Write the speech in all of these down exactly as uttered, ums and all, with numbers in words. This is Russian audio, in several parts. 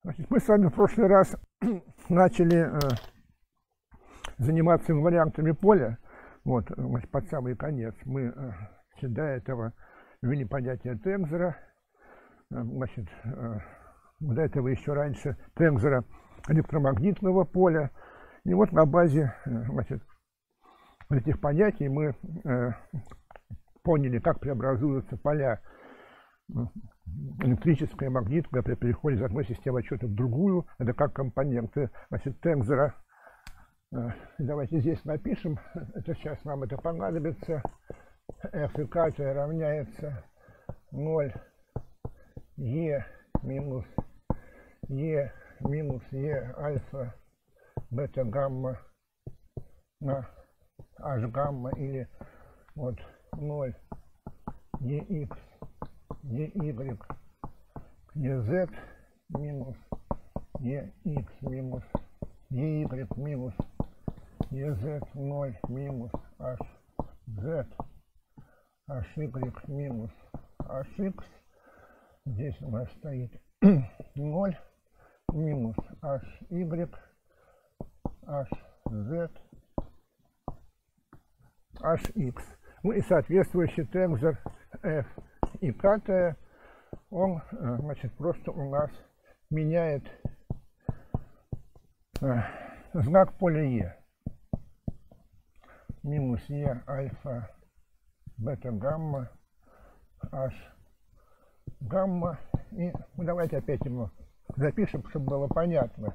Значит, мы с вами в прошлый раз начали э, заниматься инвариантами поля. Вот, значит, под самый конец мы э, до этого ввели понятие тензора. Э, значит, э, до этого еще раньше тензора электромагнитного поля. И вот на базе э, значит, этих понятий мы э, поняли, как преобразуются поля электрическое, магнитное при переходе из одной системы отсчета в другую. Это как компоненты, значит, тензора. Давайте здесь напишем. Это сейчас нам это понадобится. F и K равняется ноль E минус E минус E альфа бета гамма на H гамма, или вот ноль E X E Y E Z минус E X минус E Y минус E Z ноль минус H Z H Y минус H X. Здесь у нас стоит ноль минус H Y H Z H X. Ну и соответствующий тензор F и K, он, значит, просто у нас меняет э, знак поля E. Минус E альфа бета гамма H гамма. И ну, давайте опять его запишем, чтобы было понятно.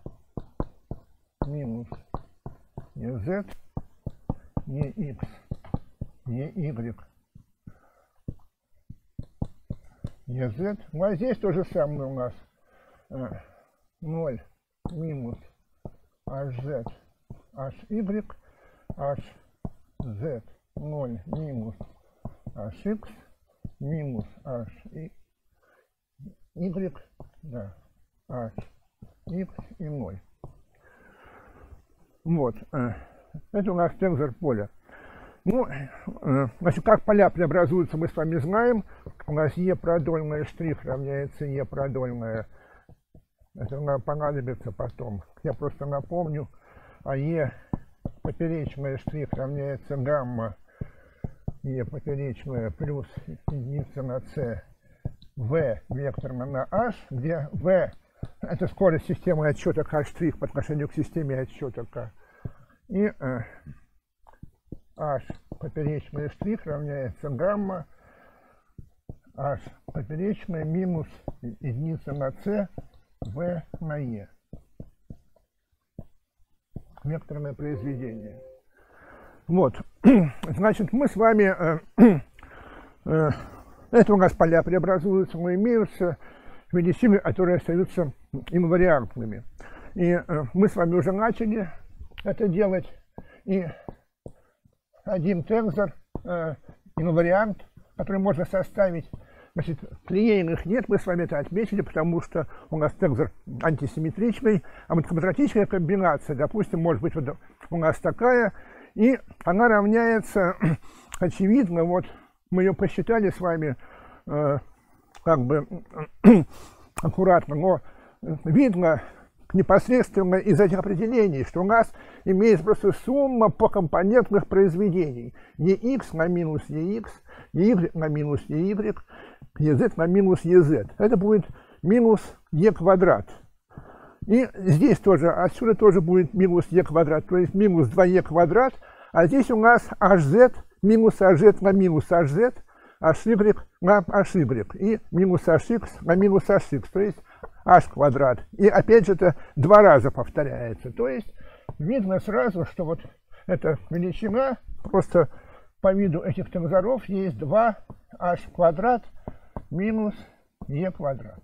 Минус E Z E X E Y E Z. Ну а здесь то же самое у нас э, ноль минус H Z H Y H Z ноль минус H X минус H Y, да, H X и ноль. Вот, э, это у нас тензор поля. Ну, э, значит, как поля преобразуются, мы с вами знаем. У нас E продольная штрих равняется E продольная. Это нам понадобится потом. Я просто напомню. А E поперечная штрих равняется гамма E поперечная плюс единица на C V векторно на H, где V это скорость системы отсчета K' по отношению к системе отсчета K. И э, H поперечная штрих равняется гамма H поперечная минус единица на C V на E. Векторное произведение. Вот. Значит, мы с вами э, э, это у нас поля преобразуются, но имеются величины, которые остаются инвариантными. И э, мы с вами уже начали это делать. И один тензор, э, инвариант, который можно составить, значит, клейных нет, мы с вами это отметили, потому что у нас тензор антисимметричный, а вот квадратичная комбинация, допустим, может быть вот у нас такая, и она равняется, очевидно, вот мы ее посчитали с вами э, как бы аккуратно, но видно непосредственно из этих определений, что у нас имеется просто сумма по компонентных произведений. Ex на минус Ex, Y на минус EY, EZ на минус EZ. Это будет минус E квадрат. И здесь тоже, отсюда тоже будет минус E квадрат, то есть минус два E квадрат, а здесь у нас hz минус hz на минус hz, hy на hy, и минус hx на минус hx, то есть h квадрат. И опять же это два раза повторяется. То есть видно сразу, что вот эта величина, просто по виду этих тензоров есть два h квадрат минус e квадрат.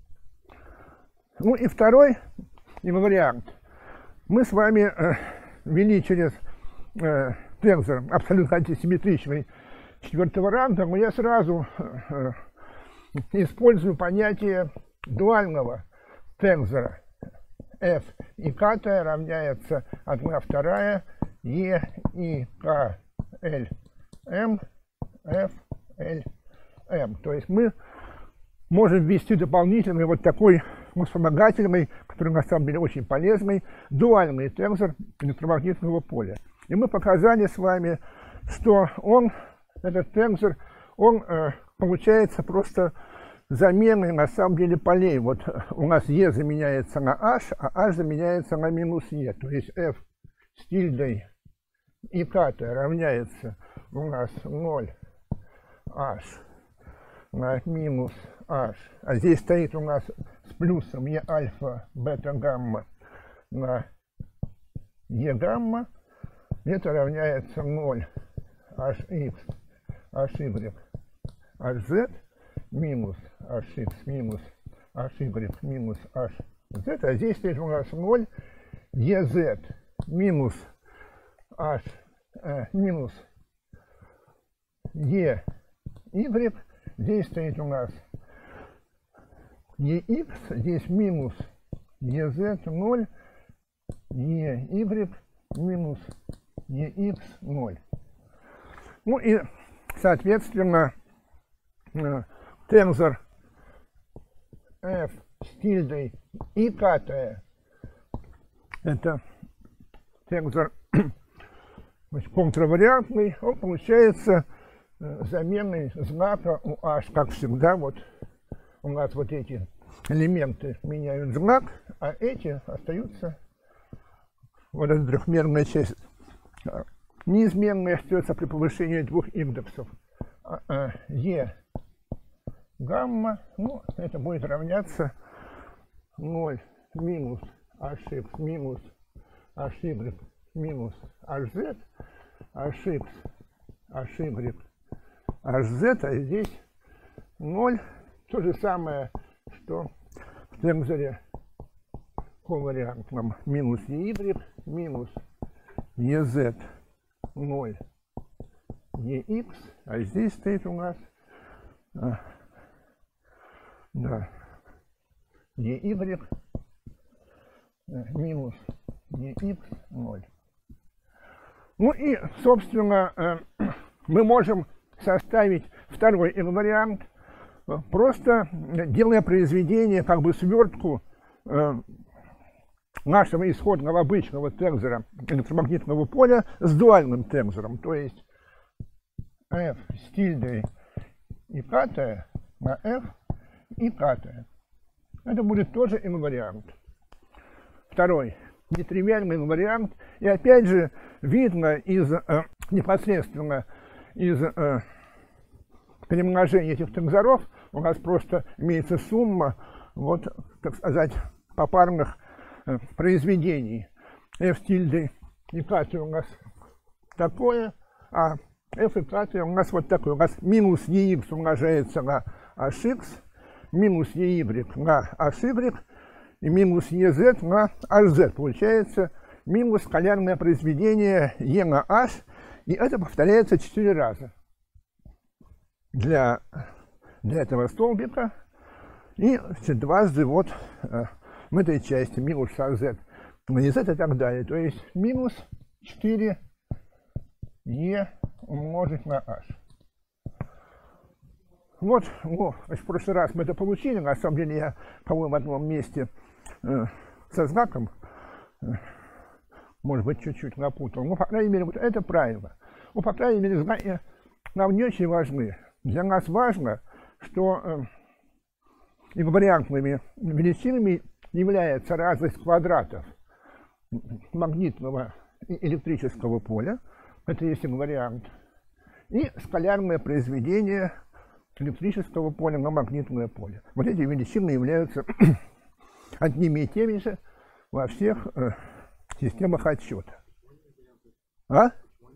Ну и второй инвариант. Мы с вами э, ввели через э, тензор абсолютно антисимметричный четвертого ранга, но я сразу э, использую понятие дуального тензора. F и K равняется одна вторая E и K L M F L M. То есть мы можем ввести дополнительный вот такой вспомогательный, который на самом деле очень полезный, дуальный тензор электромагнитного поля. И мы показали с вами, что он, этот тензор, он э, получается просто заменой на самом деле полей. Вот у нас Е заменяется на H, а H заменяется на минус Е. То есть F с тильдой и К равняется у нас ноль H на минус H. А здесь стоит у нас с плюсом Е альфа, бета, гамма на Е гамма. Это равняется ноль Hx, Hy, Hz минус Hx минус Hy минус Hz. А здесь стоит у нас ноль Ez минус H э, минус Ey. Здесь стоит у нас Ex, здесь минус Ez ноль, Ey минус Ex ноль. Ну и, соответственно, тензор F с тильдой и К, это тензор контравариантный, он получается заменой знака у H, как всегда. Вот у нас вот эти элементы меняют знак, а эти остаются, вот эта трехмерная часть неизменная остается при повышении двух индексов. А, а, Е гамма, ну, это будет равняться ноль минус Hx минус Hy минус Hz, Hx, Hy, Hz, а здесь ноль, то же самое, что в тензоре ковариантном минус Ey минус Ez ноль Ex, а здесь стоит у нас а, да, Ey минус Ex ноль. Ну и, собственно, э, мы можем составить второй инвариант, э, просто делая произведение, как бы свертку э, нашего исходного обычного тензора электромагнитного поля с дуальным тензором, то есть F с тильдой и К на F и К. Это будет тоже инвариант. Второй нетривиальный инвариант. И опять же видно из э, непосредственно из э, перемножения этих тензоров у нас просто имеется сумма, вот, так сказать, попарных э, произведений. F тильды и К у нас такое, а F и К у нас вот такое. У нас минус Ex умножается на Hx, минус Ey на Hy и минус Ez на Hz. Получается минус скалярное произведение E на H, и это повторяется четыре раза для, для этого столбика, и дважды вот э, в этой части минус Hz на Ez и так далее. То есть минус четыре E умножить на H. Вот, ну, в прошлый раз мы это получили, на самом деле я, по-моему, в одном месте э, со знаком, э, может быть, чуть-чуть напутал, но, по крайней мере, вот это правило. Ну, по крайней мере, знаки нам не очень важны. Для нас важно, что э, инвариантными величинами является разность квадратов магнитного и электрического поля, это есть инвариант, и скалярное произведение электрического поля на магнитное поле. Вот эти величины являются одними и теми же во всех э, системах отсчета. А?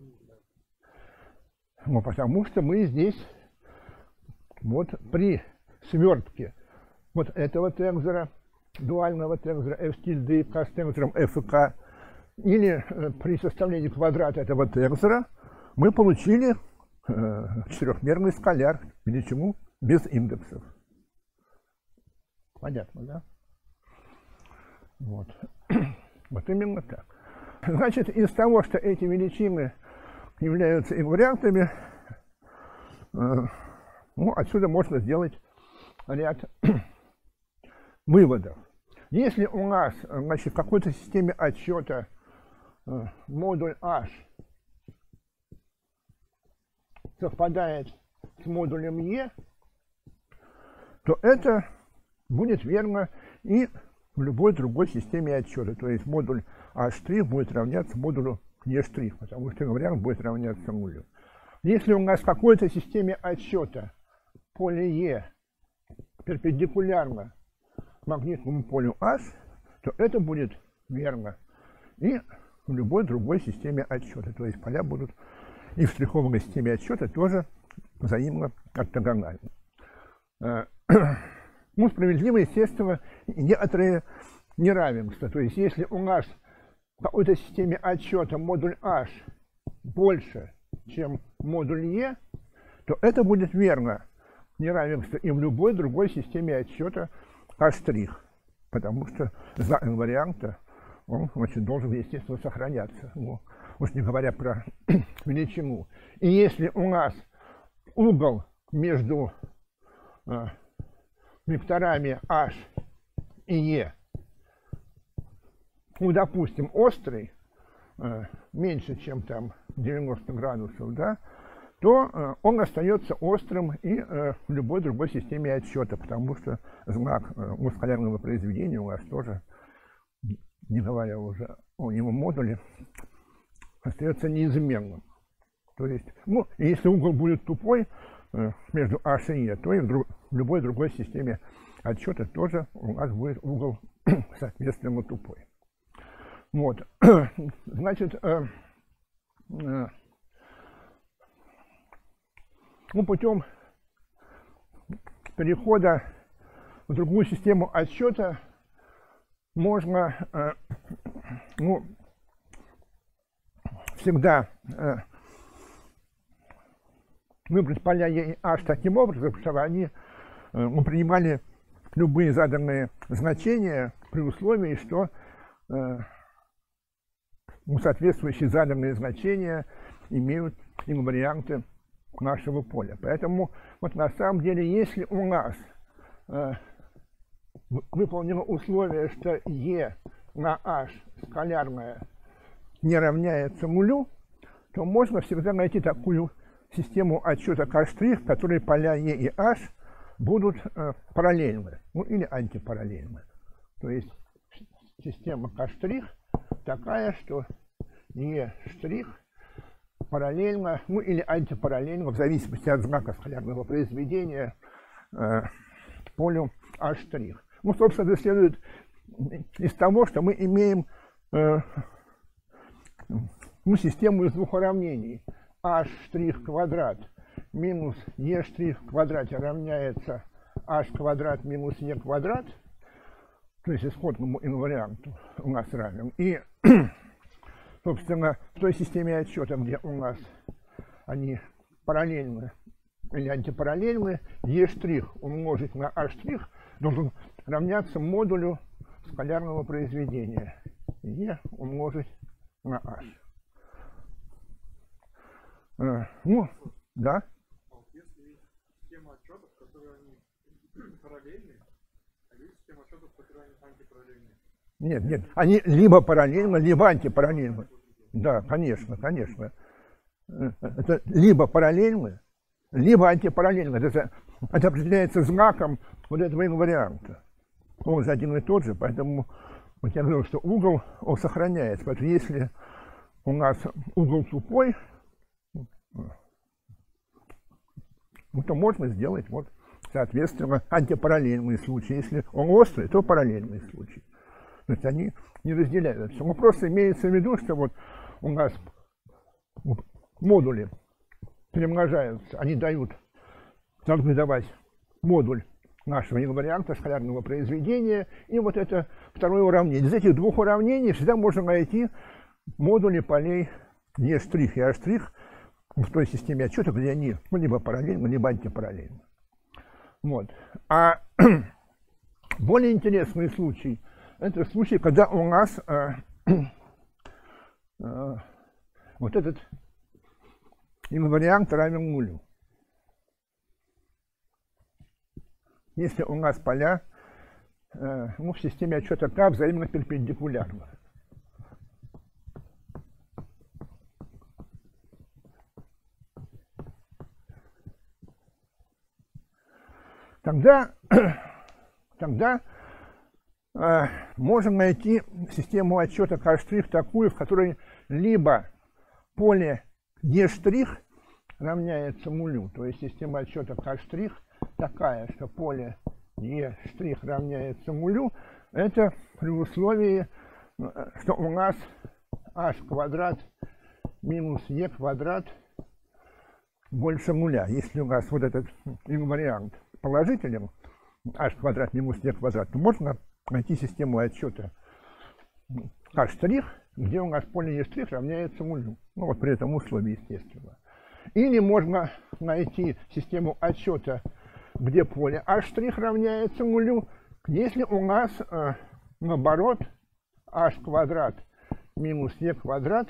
Ну, потому что мы здесь вот при свертке вот этого тензора, дуального тензора F тильды К с тензором F и К, или э, при составлении квадрата этого тензора мы получили э, четырехмерный скаляр, величину без индексов. Понятно, да? Вот. Вот именно так. Значит, из того, что эти величины являются инвариантами, э, ну, отсюда можно сделать ряд выводов. Если у нас, значит, в какой-то системе отсчета модуль H совпадает с модулем E, то это будет верно и в любой другой системе отсчета. То есть модуль H' будет равняться модулю E', потому что вариант будет равняться нулю. Если у нас в какой-то системе отсчета поле E перпендикулярно магнитному полю H, то это будет верно и в любой другой системе отсчета. То есть поля будут и в штриховой системе отсчета тоже взаимно ортогональны. Ну, справедливо, естественно, некоторые неравенства. То есть если у нас в какой-то системе отсчета модуль H больше, чем модуль E, то это будет верно неравенство и в любой другой системе отсчета H', потому что знак инварианта он, значит, должен, естественно, сохраняться, ну, уж не говоря про величину. И если у нас угол между э, векторами H и E, ну, допустим, острый, э, меньше, чем там девяносто градусов, да, то э, он остается острым и э, в любой другой системе отсчета, потому что знак э, мускулярного произведения у нас тоже, не говоря уже о его модуле, остается неизменным. То есть, ну, если угол будет тупой э, между H и E, то и в, друг, в любой другой системе отсчета тоже у нас будет угол соответственно тупой. Вот, значит, э, э, ну, путем перехода в другую систему отсчета можно, э, ну, всегда э, выбрать поля E и H таким образом, чтобы они э, ну, принимали любые заданные значения при условии, что э, ну, соответствующие заданные значения имеют инварианты нашего поля. Поэтому вот на самом деле, если у нас э, выполнено условие, что E на H скалярное не равняется нулю, то можно всегда найти такую систему отсчета K', в которой поля E и H будут э, параллельны, ну или антипараллельны. То есть система K' такая, что E' параллельно, ну или антипараллельно, в зависимости от знака скалярного произведения, э, полю H'. Ну, собственно, это следует из того, что мы имеем э, ну, систему из двух уравнений. H' квадрат минус E' в квадрате равняется H квадрат минус E квадрат, то есть исходному инварианту у нас равен. И, собственно, в той системе отсчета, где у нас они параллельны или антипараллельны, E' умножить на H' должен равняться модулю скалярного произведения. E умножить на H. Э, ну, да. Если система отчетов, которые они параллельны, а есть система отчетов, которые они антипараллельны? Нет, нет, они либо параллельны, либо антипараллельны. Да, конечно, конечно. Это либо параллельны, либо антипараллельны. Это, это определяется знаком вот этого инварианта. Он же один и тот же, поэтому вот я говорил, что угол он сохраняется. Поэтому если у нас угол тупой, ну, то можно сделать вот, соответственно, антипараллельный случай. Если он острый, то параллельный случай. То есть они не разделяются. Но просто имеется в виду, что вот у нас модули перемножаются, они дают, должны давать модуль нашего инварианта скалярного произведения, и вот это второе уравнение. Из этих двух уравнений всегда можно найти модули полей E' и H' в той системе отчета, где они ну, либо параллельны, либо антипараллельны. Вот. А более интересный случай – это случай, когда у нас э, э, вот этот инвариант равен нулю. Если у нас поля э, ну, в системе отсчета К взаимно перпендикулярны. Тогда, тогда э, можем найти систему отсчета К' такую, в которой либо поле Е' равняется нулю, то есть система отсчета К' такая, что поле Е' равняется нулю, это при условии, что у нас h квадрат минус Е квадрат больше нуля. Если у нас вот этот инвариант положителен, h квадрат минус Е квадрат, то можно найти систему отсчета К', где у нас поле Е' равняется нулю. Ну вот при этом условии, естественно. Или можно найти систему отсчета, где поле h' равняется нулю, если у нас э, наоборот h квадрат минус Е квадрат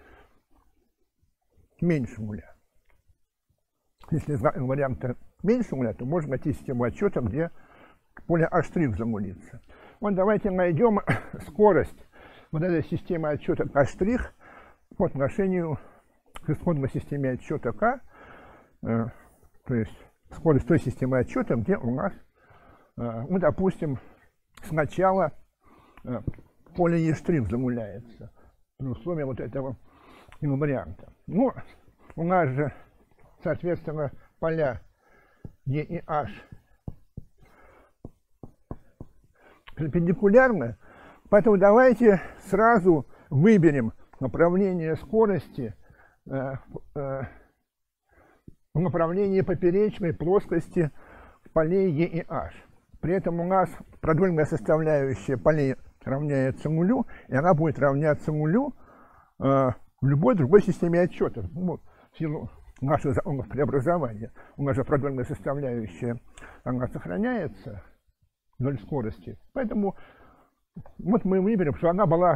меньше нуля. Если варианта меньше нуля, то можно найти систему отсчета, где поле h' замулится. Вот давайте найдем скорость вот этой системы отсчета К' по отношению к исходной системе отсчета К, э, то есть скорость той системы отсчета, где у нас, э, ну, допустим, сначала э, поле Е' замуляется при условии вот этого инварианта. Ну, у нас же, соответственно, поля Е и H перпендикулярны, поэтому давайте сразу выберем направление скорости э, э, в направлении поперечной плоскости полей Е и H. При этом у нас продольная составляющая полей равняется нулю, и она будет равняться нулю э, в любой другой системе отсчета. Ну, в силу нашего закона преобразования. У нас же продольная составляющая, она сохраняется, ноль скорости. Поэтому вот мы выберем, что она была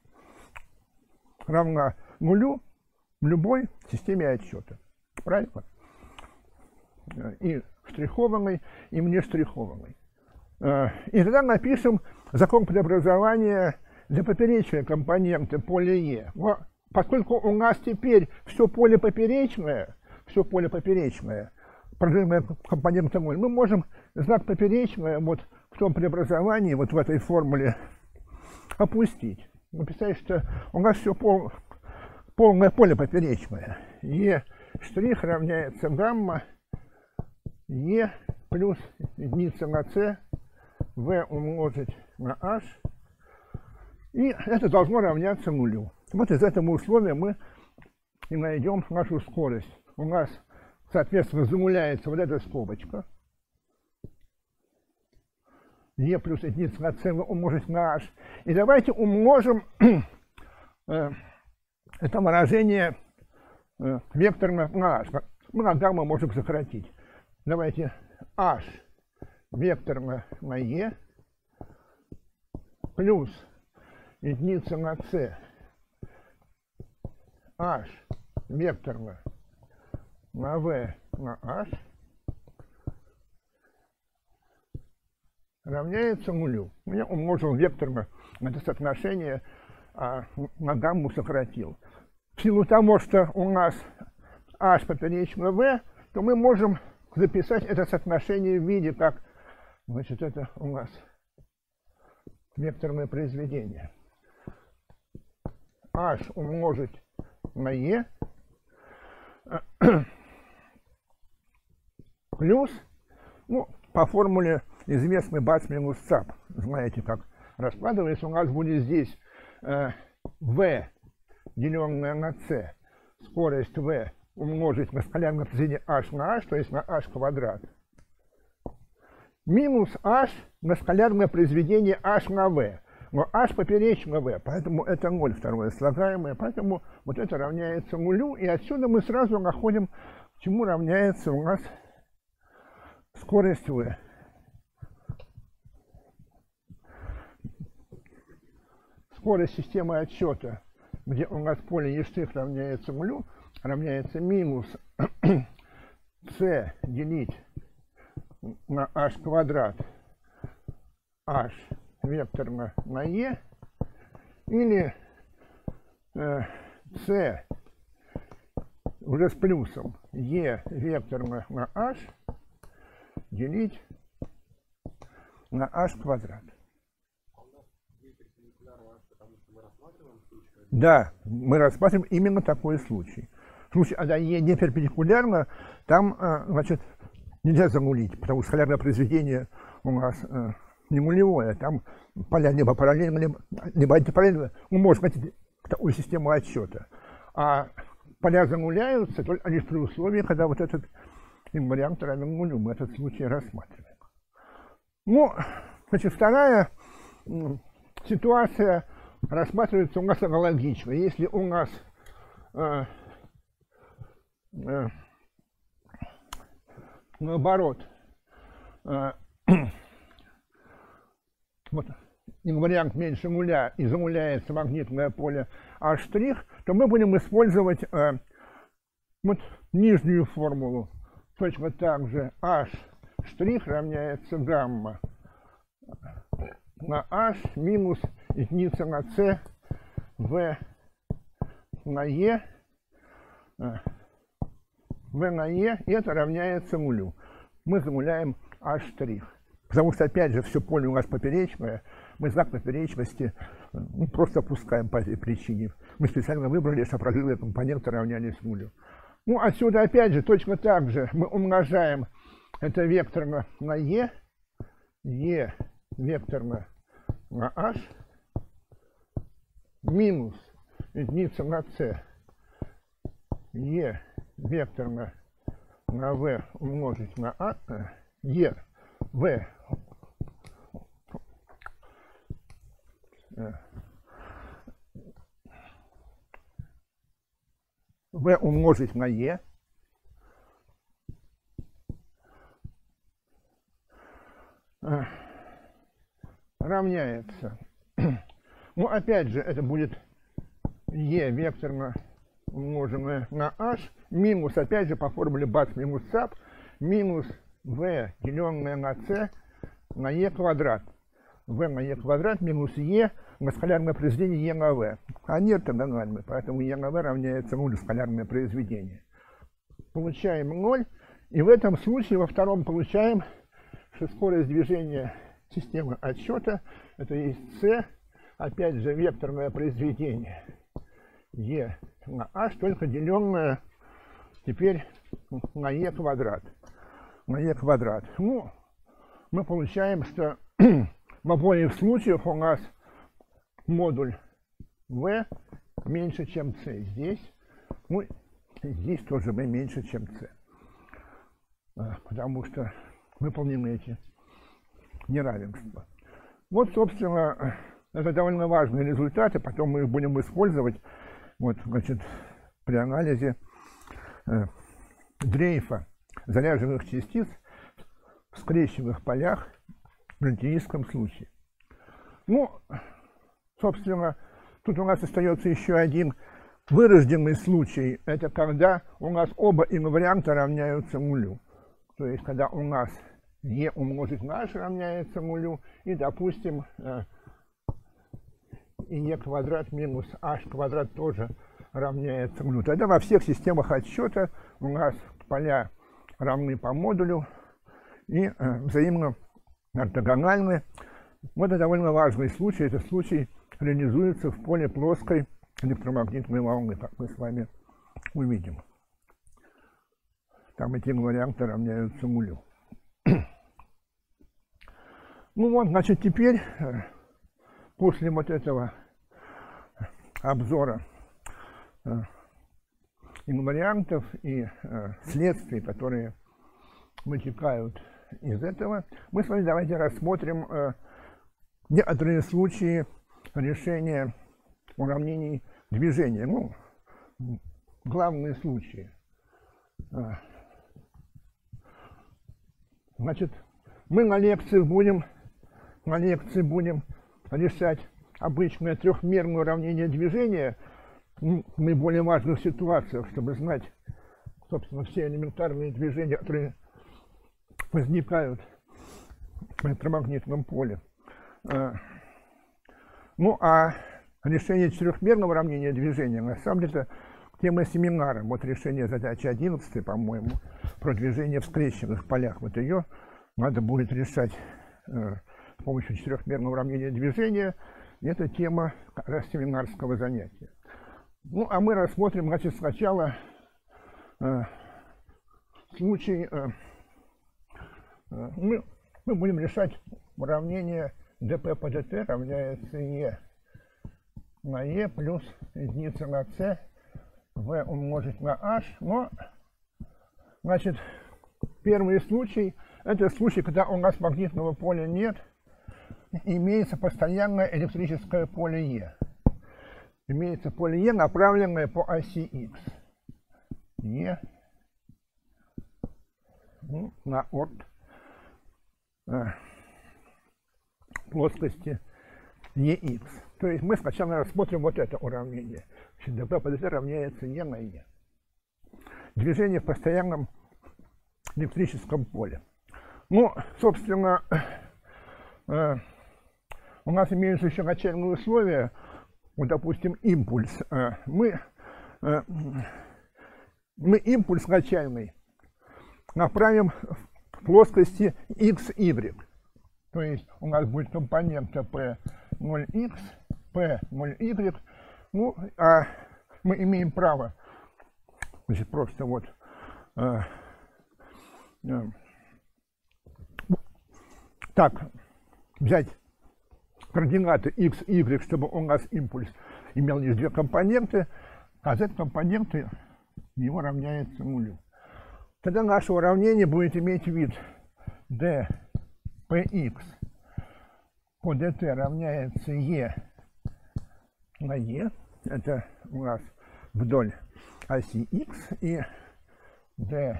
равна нулю в любой системе отсчета. Правильно? И штрихованной, и внештрихованной. И тогда напишем закон преобразования для поперечной компоненты поля Е. Поскольку у нас теперь все поле поперечное, все поле поперечное, продольная компонента ноль, мы можем знак поперечное вот в том преобразовании, вот в этой формуле опустить. Написать, что у нас все пол, полное поле поперечное. Е' равняется гамма Е плюс единица на С, В умножить на H, и это должно равняться нулю. Вот из этого условия мы и найдем нашу скорость. У нас, соответственно, замуляется вот эта скобочка. Е плюс единица на С умножить на H. И давайте умножим э, это выражение э, векторно на H. Мы на гамма можем сократить. Давайте H векторно на Е плюс единица на С H векторно на V на H равняется нулю. Я умножил векторно на это соотношение, а на гамму сократил. В силу того, что у нас H поперечно V, то мы можем записать это соотношение в виде как, значит, это у нас векторное произведение. H умножить на Е плюс, ну, по формуле известный бац минус цап. Знаете, как раскладывается. У нас будет здесь э, V, деленное на C, скорость V умножить на скалярное произведение H на H, то есть на H квадрат, минус H на скалярное произведение H на V. Но H поперечно V, поэтому это ноль, второе слагаемое, поэтому вот это равняется нулю, и отсюда мы сразу находим, чему равняется у нас скорость V. Скорость системы отсчета, где у нас поле Е' равняется нулю, равняется минус c делить на h квадрат h векторно на e, или э, c уже с плюсом e векторно на h делить на h квадрат. Да, мы рассматриваем именно такой случай. В случае, когда e не перпендикулярно, там, значит, нельзя загулить, потому что скалярное произведение у нас не нулевое, там поля либо параллельно, либо, либо антипараллельно. Мы можем найти такую систему отсчета. А поля загуляются только лишь при условии, когда вот этот инвариант равен нулю. Мы этот случай рассматриваем. Ну, значит, вторая ситуация рассматривается у нас аналогично. Если у нас э, э, наоборот, э, вот инвариант меньше нуля и замуляется магнитное поле H', то мы будем использовать э, вот нижнюю формулу. Точно так же H' равняется гамма на H минус единица на C V на E, V на E, и это равняется нулю. Мы замуляем H'. Потому что, опять же, все поле у нас поперечное, мы знак поперечности ну, просто опускаем по этой причине. Мы специально выбрали, что прожилые компоненты равнялись нулю. Ну, отсюда, опять же, точно так же мы умножаем это векторно на E, E векторно на H, минус единица на C, E векторно на V умножить на A, E, V, V умножить на E, равняется, ну опять же это будет E векторно умноженное на H, минус опять же по формуле бац минус цап, минус V деленное на C на E квадрат. V на E квадрат минус E на скалярное произведение E на V. Они ортогональны, поэтому E на V равняется нулю скалярное произведение. Получаем ноль, и в этом случае во втором получаем, что скорость движения системы отсчета это есть C, опять же векторное произведение E на H, только деленное теперь на E квадрат. На E квадрат. Ну, мы получаем, что в обоих случаях у нас модуль V меньше, чем C. Здесь, ну, здесь тоже V меньше, чем C. Потому что выполнены эти неравенства. Вот, собственно, это довольно важные результаты. Потом мы их будем использовать вот, значит, при анализе э, дрейфа заряженных частиц в скрещенных полях в антиистском случае. Ну, собственно, тут у нас остается еще один вырожденный случай. Это когда у нас оба инварианта равняются нулю. То есть, когда у нас E умножить на H равняется нулю, и, допустим, и E квадрат минус H квадрат тоже равняется нулю. Тогда во всех системах отсчета у нас поля равны по модулю и э, взаимно ортогональны. Вот это довольно важный случай. Этот случай реализуется в поле плоской электромагнитной волны, как мы с вами увидим. Там эти варианты равняются нулю. Ну вот, значит, теперь, после вот этого обзора инвариантов и следствий, которые вытекают из этого, мы с вами давайте рассмотрим некоторые случаи решения уравнений движения. Ну, главные случаи. Значит, мы на лекции будем, на лекции будем решать обычное трехмерное уравнение движения в наиболее важных ситуациях, чтобы знать, собственно, все элементарные движения, которые возникают в электромагнитном поле. Ну, а решение четырехмерного уравнения движения, на самом деле, тема семинара, вот решение задачи одиннадцатой, по-моему, про движение в скрещенных полях. Вот ее надо будет решать э, с помощью четырехмерного уравнения движения. Это тема как раз семинарского занятия. Ну, а мы рассмотрим, значит, сначала э, случай, э, э, мы, мы будем решать уравнение dp по dt равняется e на e плюс единица на c v умножить на h. Но, значит, первый случай, это случай, когда у нас магнитного поля нет, имеется постоянное электрическое поле E. Имеется поле E, направленное по оси X. E ну, на от э, плоскости E X. То есть мы сначала рассмотрим вот это уравнение. dp по dt равняется E на E. Движение в постоянном электрическом поле. Ну, собственно, э, у нас имеются еще начальные условия. Вот, допустим, импульс. Э, мы, э, мы импульс начальный направим в плоскости икс игрек. То есть у нас будет компонента p ноль икс, p ноль игрек. Ну, а мы имеем право, значит, просто вот э, э, так взять координаты x, y, чтобы у нас импульс имел лишь две компоненты, а z-компоненты его равняется нулю. Тогда наше уравнение будет иметь вид dpx по dt равняется e на e. Это у нас вдоль оси x, и dpy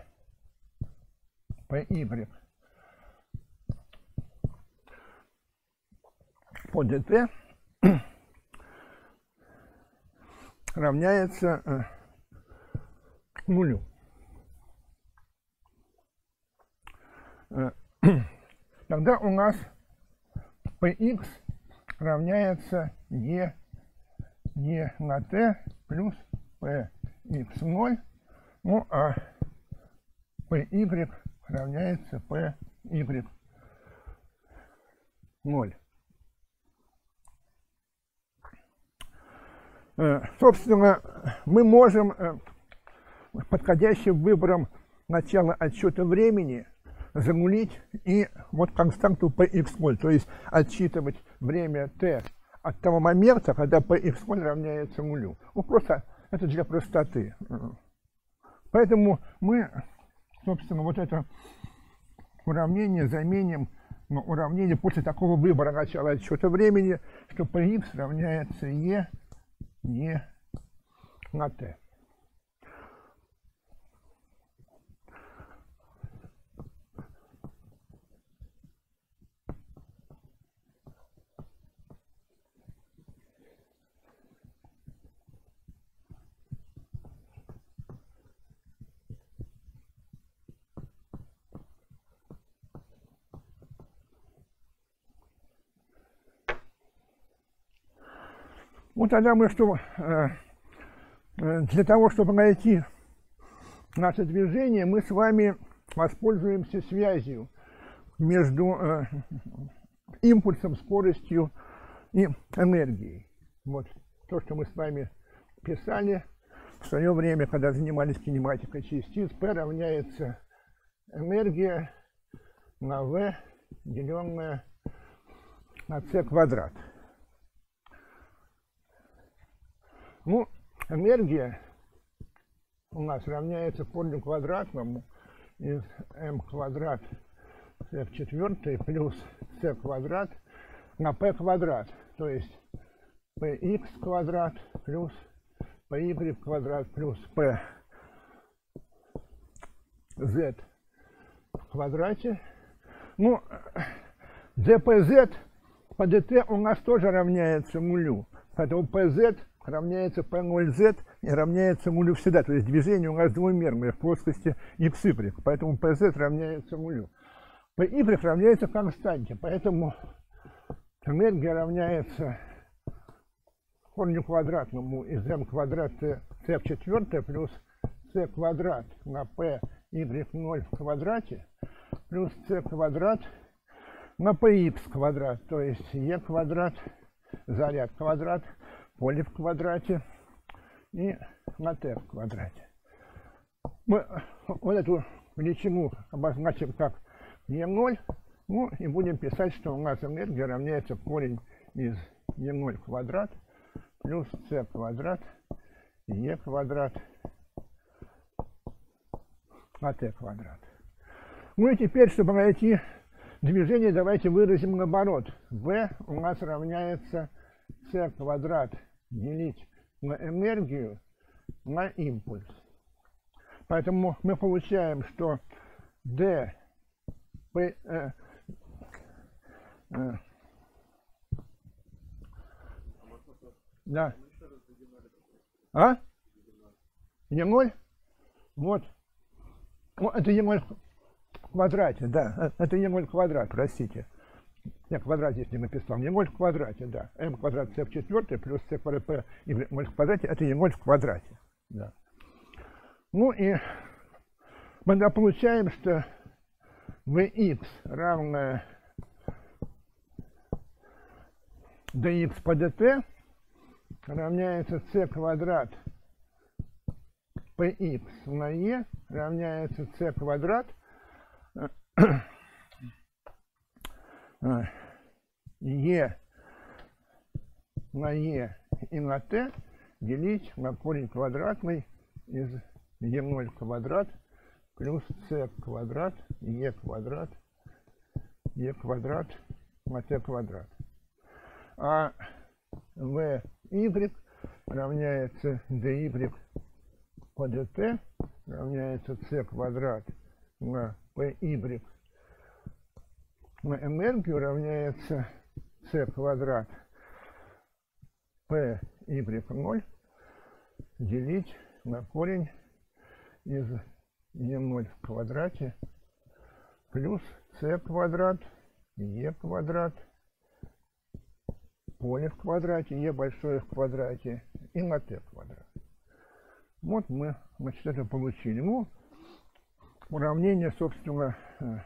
по dt равняется э, нулю. Э, тогда у нас px равняется e, e на t плюс px ноль, ну а py равняется py ноль. Собственно, мы можем подходящим выбором начала отсчета времени занулить и вот константу px ноль, то есть отсчитывать время t от того момента, когда px ноль равняется нулю. Ну, просто это для простоты. Поэтому мы, собственно, вот это уравнение заменим на уравнение после такого выбора начала отсчета времени, что px равняется e e на t. Ну, тогда мы что, для того, чтобы найти наше движение, мы с вами воспользуемся связью между импульсом, скоростью и энергией. Вот то, что мы с вами писали в свое время, когда занимались кинематикой частиц. P равняется энергия на V, деленное на c квадрат. Ну, энергия у нас равняется корню квадратному из m квадрат c в четвертой плюс c квадрат на p квадрат, то есть px квадрат плюс py квадрат плюс pz в квадрате. Ну, dpz по dt у нас тоже равняется нулю, поэтому pz равняется p ноль z и равняется нулю всегда. То есть движение у нас двумерное в плоскости xy, поэтому pz равняется нулю. py равняется константе, поэтому энергия равняется корню квадратному из m квадрат c в четвертое плюс c квадрат на p y ноль в квадрате плюс c квадрат на px квадрат, то есть e квадрат, заряд квадрат, поле в квадрате и на t в квадрате. Мы вот эту величину обозначим как e ноль, ну и будем писать, что у нас энергия равняется корень из e ноль квадрат плюс c квадрат e квадрат на t квадрат. Ну и теперь, чтобы найти движение, давайте выразим наоборот. V у нас равняется c квадрат делить на энергию на импульс. Поэтому мы получаем, что d p, э, э, да. А? e ноль? Вот. Вот это e ноль в квадрате, да. Это e ноль квадрат, простите. Я квадрат здесь не написал. e ноль в квадрате, да. m квадрат c в четвертое плюс c квадрат p y ноль в квадрате. Это e ноль в квадрате. Да. Ну и мы тогда получаем, что vx равное dx по dt равняется c квадрат px на e равняется c квадрат e на e и на t делить на корень квадратный из e ноль квадрат плюс c квадрат e квадрат e квадрат на t квадрат. А vy равняется dy по dt равняется c квадрат на py на энергию равняется c квадрат py ноль делить на корень из e ноль в квадрате плюс c квадрат e квадрат поле в квадрате, e большое в квадрате и на t квадрат. Вот мы, значит, это получили. Ну, уравнение, собственно,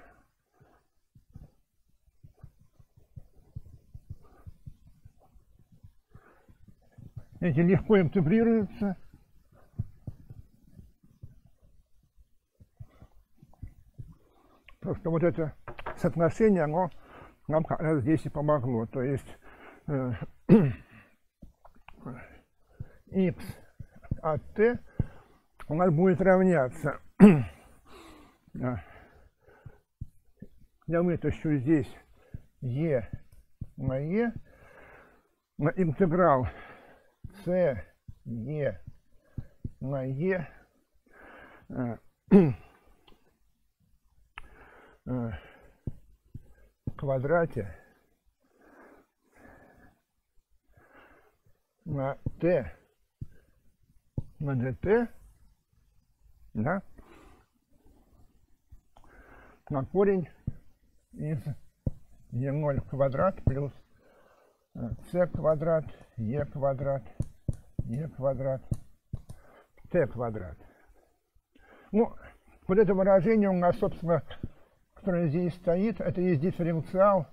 эти легко интегрируются. Просто вот это соотношение, оно нам как раз здесь и помогло. То есть э, x от t у нас будет равняться. Я вытащу здесь e на e на интеграл c e на e э, в квадрате на t на dt, да, на корень из e ноль квадрат плюс c квадрат e квадрат e квадрат t квадрат. Ну, вот это выражение у нас, собственно, которое здесь стоит, это есть дифференциал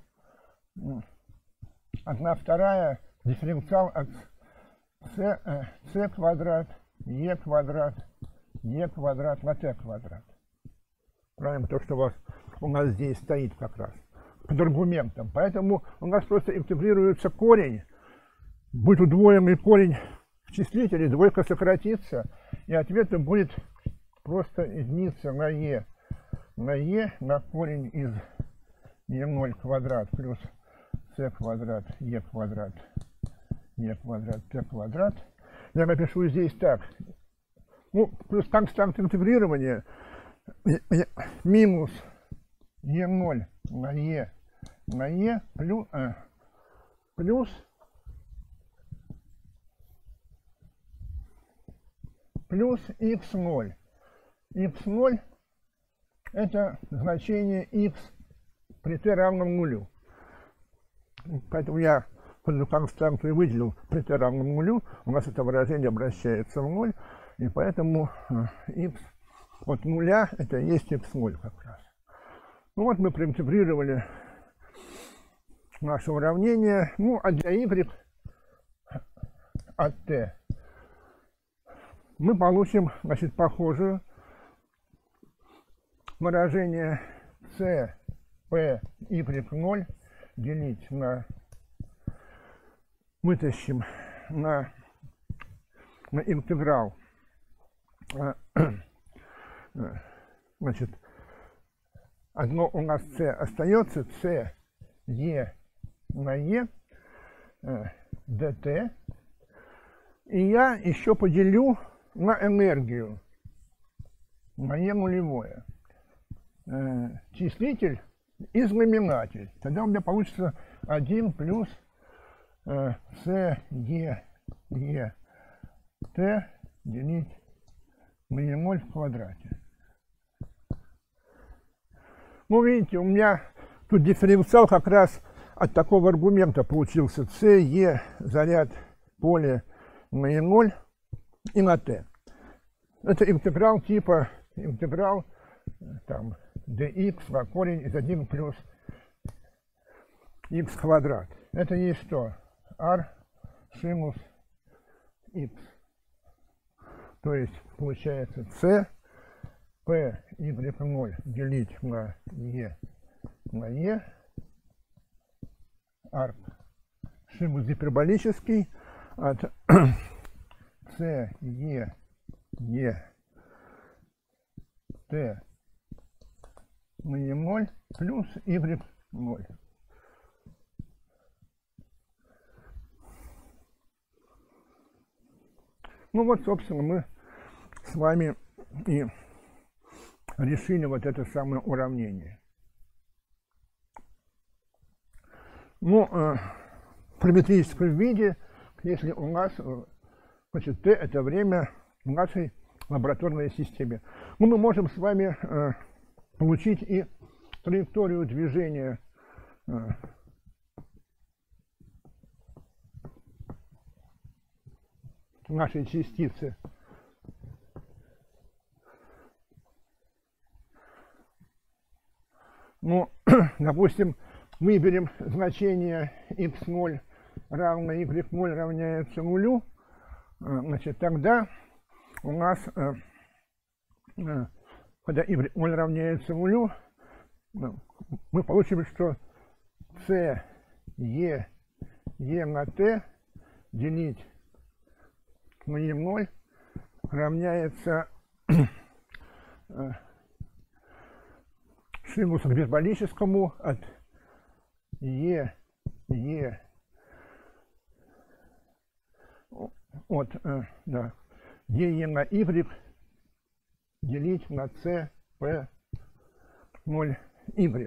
одна вторая дифференциал от c, c квадрат e квадрат e квадрат на t квадрат. Правильно, то, что у, вас, у нас здесь стоит как раз под аргументом. Поэтому у нас просто интегрируется корень, будет удвоенный корень в числителе, двойка сократится, и ответом будет просто единица на e. На e на корень из e ноль квадрат плюс c квадрат e квадрат e квадрат t квадрат. Я напишу здесь так. Ну, плюс константа интегрирования минус e ноль на e на e плюс, э, плюс плюс x ноль. x ноль это значение x при t равном нулю. Поэтому я в эту констанцию выделил при t равном нулю, у нас это выражение обращается в ноль, и поэтому x от нуля это и есть x ноль как раз. Ну вот мы проинтегрировали наше уравнение. Ну а для y от t мы получим, значит, похожее выражение c p y ноль делить на, вытащим на, на интеграл, значит, одно у нас c остается, c e на e dt, и я еще поделю на энергию, на e нулевое, числитель и знаменатель. Тогда у меня получится один плюс c e e t делить на e ноль в квадрате. Ну, видите, у меня тут дифференциал как раз от такого аргумента получился c, e, заряд поля на e ноль и на t. Это интеграл типа интеграл там dx на корень из один плюс x квадрат. Это есть что? R синус x. То есть получается c p y ноль делить на e на e, r синус гиперболический от c e e t на e ноль плюс y ноль. Ну вот, собственно, мы с вами и решили вот это самое уравнение. Ну, э, в параметрическом виде, если у нас, значит, t это время в нашей лабораторной системе, ну, мы можем с вами э, получить и траекторию движения э, нашей частицы. Ну, допустим, выберем значение x ноль равно y ноль равняется нулю, значит, тогда у нас, когда y ноль равняется нулю, мы получим, что c e e на t делить на e ноль равняется синусу гиперболическому от e e от да, e e на y делить на c p ноль y.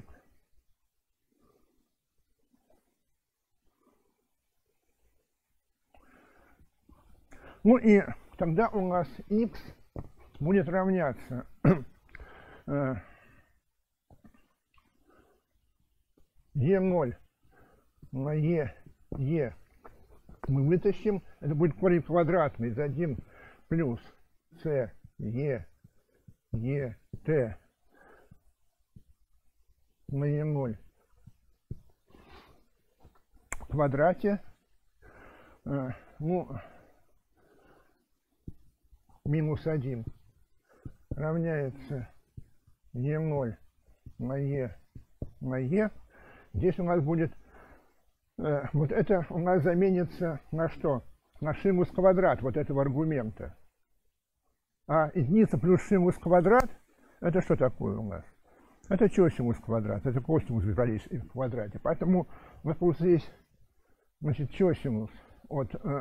Ну и тогда у нас x будет равняться e ноль на e, e мы вытащим, это будет корень квадратный из один плюс c e e t на e ноль в квадрате, ну, минус один равняется e ноль на e на e. Здесь у нас будет, э, вот это у нас заменится на что? На синус квадрат вот этого аргумента. А единица плюс синус квадрат, это что такое у нас? Это косинус квадрат, это косинус в квадрате. Поэтому у нас получится здесь, значит, косинус от э,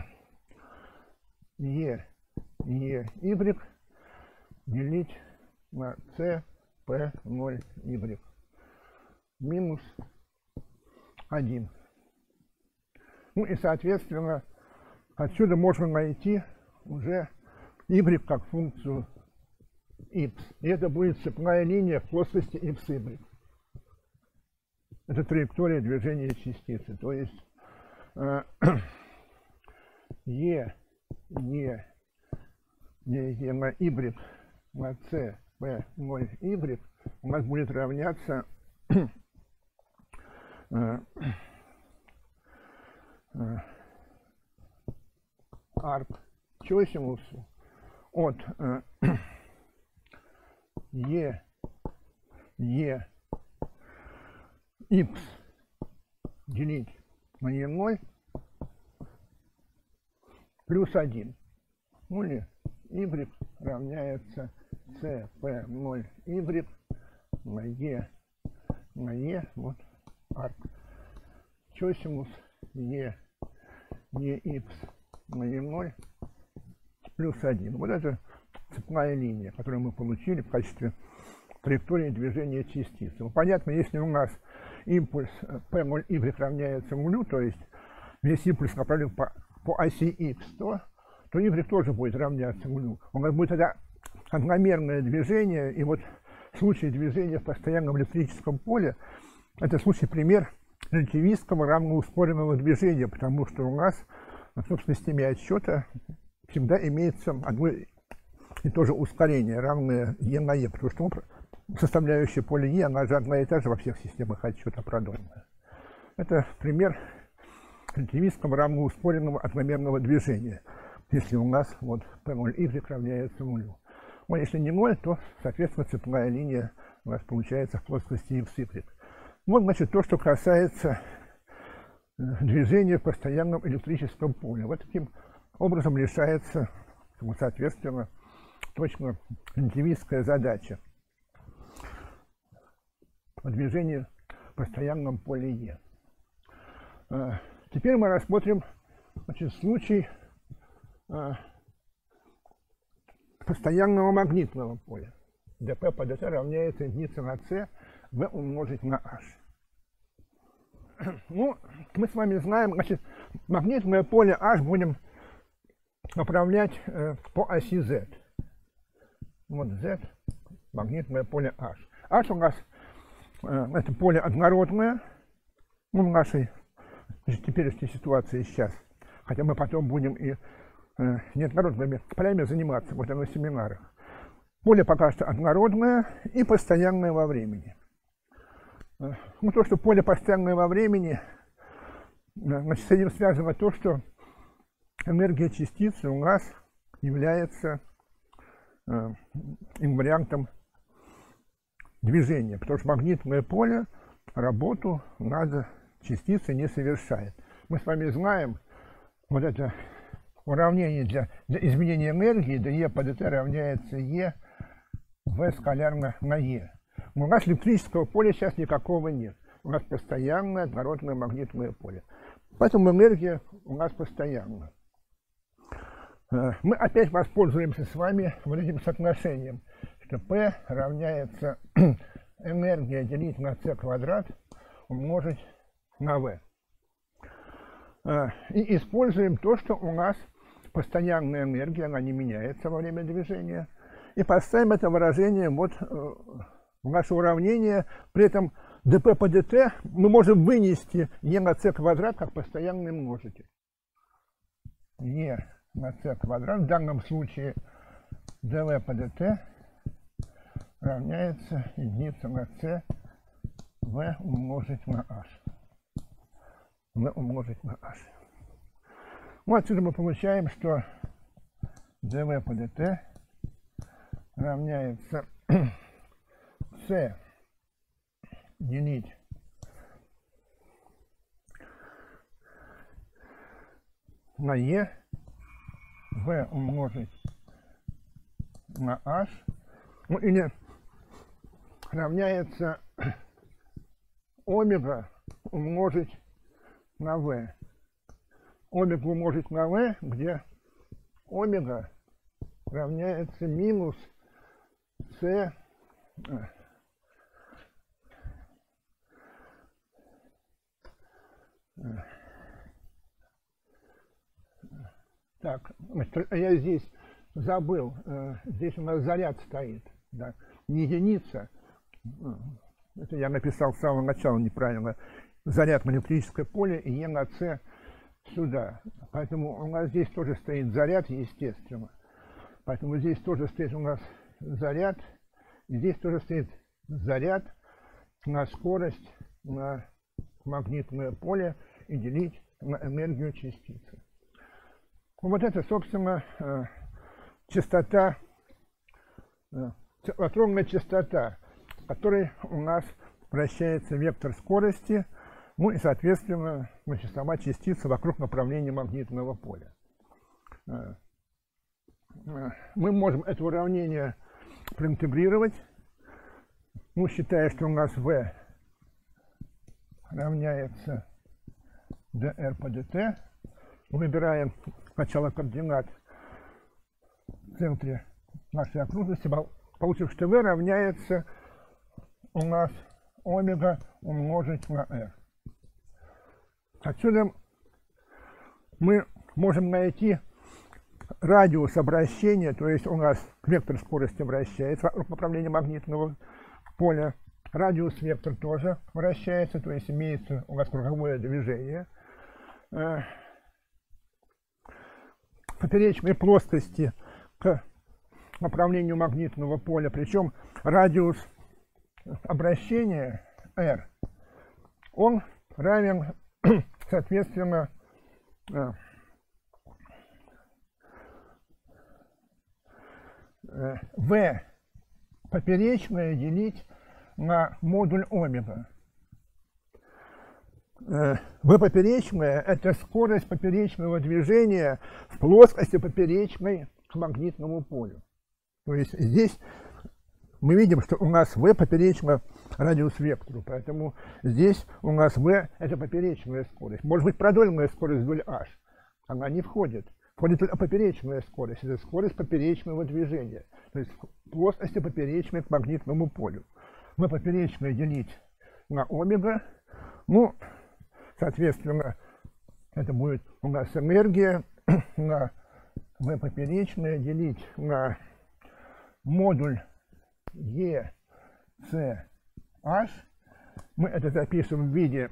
e, e, y делить на c, p, ноль, y. Минус один. Ну и, соответственно, отсюда можно найти уже y как функцию x. И это будет цепная линия в плоскости xy. это траектория движения частицы. То есть э, Е, Е, Е, Е на Y на С, P, ноль, Y у нас будет равняться э, э, арк чосинусу от э, Е, Е, X делить на Е ноль плюс один. Ну или Y равняется С, P, ноль, Y на Е, на Е, вот, арк. Чосинус Е, Еx на Е ноль плюс один. Вот это цепная линия, которую мы получили в качестве траектории движения частицы. Ну, понятно, если у нас импульс P ноль Y равняется нулю, то есть весь импульс направлен по, по оси X, то, то Y тоже будет равняться нулю. У нас будет тогда одномерное движение, и вот в случае движения в постоянном электрическом поле, это случай пример релятивистского равноускоренного движения, потому что у нас, собственно, в системе отсчета всегда имеется одно и то же ускорение, равное Е на Е, потому что составляющая поле Е, она же одна и та же во всех системах отсчета продольная. Это пример релятивистского равноускоренного одномерного движения, если у нас вот P ноль Y равняется нулю. Но если не ноль, то, соответственно, цепная линия у нас получается в плоскости X Y. Вот, значит, то, что касается движения в постоянном электрическом поле. Вот таким образом решается, соответственно, точно релятивистская задача о движении в постоянном поле Е. Теперь мы рассмотрим, значит, случай постоянного магнитного поля. dp по dt равняется единице на c v умножить на h. Ну, мы с вами знаем, значит, магнитное поле h будем направлять э, по оси z. Вот z, магнитное поле h. H у нас э, это поле однородное, ну, в нашей значит, теперешней ситуации сейчас. Хотя мы потом будем и э, неоднородными полями заниматься, вот на семинарах. Поле пока что однородное и постоянное во времени. Ну, то, что поле постоянное во времени, значит, с этим связано то, что энергия частицы у нас является э, инвариантом движения, потому что магнитное поле работу над частицей не совершает. Мы с вами знаем вот это уравнение для, для изменения энергии, dE по dt равняется E v скалярно на E. Но у нас электрического поля сейчас никакого нет. У нас постоянное однородное магнитное поле. Поэтому энергия у нас постоянна. Мы опять воспользуемся с вами вот этим соотношением, что P равняется энергия делить на c квадрат умножить на v. И используем то, что у нас постоянная энергия, она не меняется во время движения. И поставим это выражение вот в наше уравнение. При этом dp по dt мы можем вынести e на c квадрат как постоянный множитель. E на c квадрат, в данном случае dv по dt равняется единица на c v умножить на h. v умножить на h. Ну, отсюда мы получаем, что dv по dt равняется c делить на e, v умножить на h, ну или равняется омега умножить на v. Омега умножить на v, где омега равняется минус c так, я здесь забыл, здесь у нас заряд стоит, да, не единица, это я написал с самого начала неправильно, заряд в электрическое поле и Е на С сюда. Поэтому у нас здесь тоже стоит заряд, естественно. Поэтому здесь тоже стоит у нас заряд, и здесь тоже стоит заряд на скорость, на магнитное поле и делить на энергию частицы. Вот это, собственно, частота, циклотронная частота, в которой у нас вращается вектор скорости, ну и, соответственно, значит, сама частица вокруг направления магнитного поля. Мы можем это уравнение проинтегрировать, ну, считая, что у нас V равняется dr по dt. Выбираем сначала координат в центре нашей окружности, получив, что V равняется у нас омега умножить на R. Отсюда мы можем найти радиус обращения, то есть у нас вектор скорости вращается вокруг направления магнитного поля, радиус вектор тоже вращается, то есть имеется у нас круговое движение. Поперечной плоскости к направлению магнитного поля, причем радиус обращения R, он равен, соответственно, V поперечное делить на модуль омега. V поперечное – это скорость поперечного движения в плоскости поперечной к магнитному полю. То есть здесь мы видим, что у нас V поперечно радиус вектору, поэтому здесь у нас V – это поперечная скорость. Может быть, продольная скорость вдоль H, она не входит. Входит только поперечная скорость, это скорость поперечного движения, то есть в плоскости поперечной к магнитному полю. V поперечное делить на омега, ну, соответственно, это будет у нас энергия на V поперечное делить на модуль Е С H. Мы это запишем в виде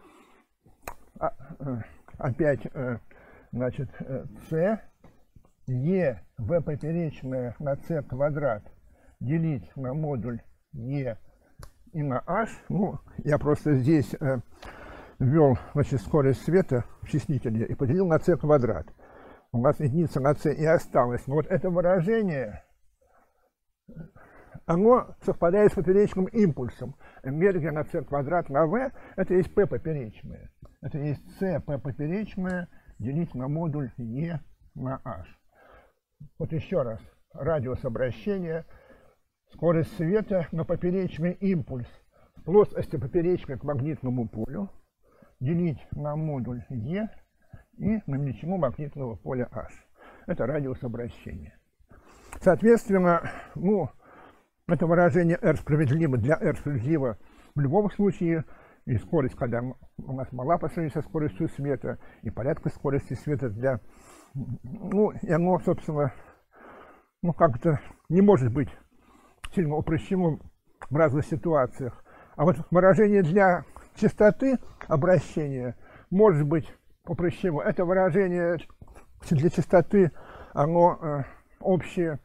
опять, значит, С Е V поперечное на С квадрат делить на модуль Е и на H. Ну, я просто здесь э, ввел, значит, скорость света в числителе и поделил на С квадрат. У нас единица на С и осталось. Но вот это выражение, оно совпадает с поперечным импульсом. Энергия на С квадрат на V – это есть P поперечное. Это есть С P поперечное делить на модуль Е на H. Вот еще раз. Радиус обращения, скорость света на поперечный импульс в плоскости поперечной к магнитному полю делить на модуль Е и на величину магнитного поля H. Это радиус обращения. Соответственно, ну, это выражение R справедливо для R справедливо в любом случае, и скорость, когда у нас мала по сравнению со скоростью света, и порядка скорости света для, ну, и оно, собственно, ну, как-то не может быть сильно упрощено в разных ситуациях. А вот выражение для частоты обращения может быть упрощено. Это выражение для частоты, оно э, общее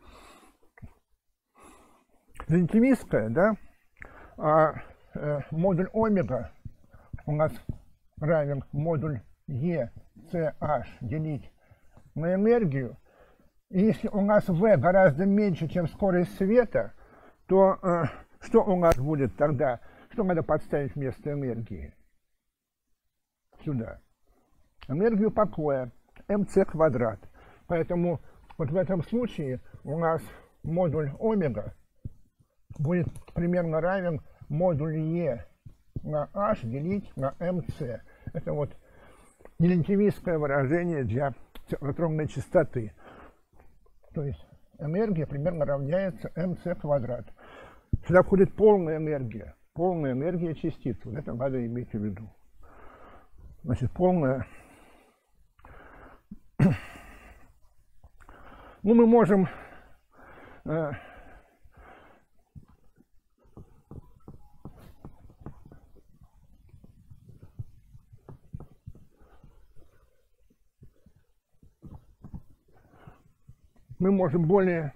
релятивистское, да, а э, модуль омега у нас равен модуль Е С H делить на энергию. И если у нас V гораздо меньше, чем скорость света, то э, что у нас будет тогда? Что надо подставить вместо энергии? Сюда. Энергию покоя, mc квадрат. Поэтому вот в этом случае у нас модуль омега будет примерно равен модулю Е на H делить на mc. Это вот нерелятивистское выражение для циклотронной частоты. То есть энергия примерно равняется mc квадрат. Сюда входит полная энергия. Полная энергия частицы. Вот это надо иметь в виду. Значит, полная. Ну, мы можем э, мы можем более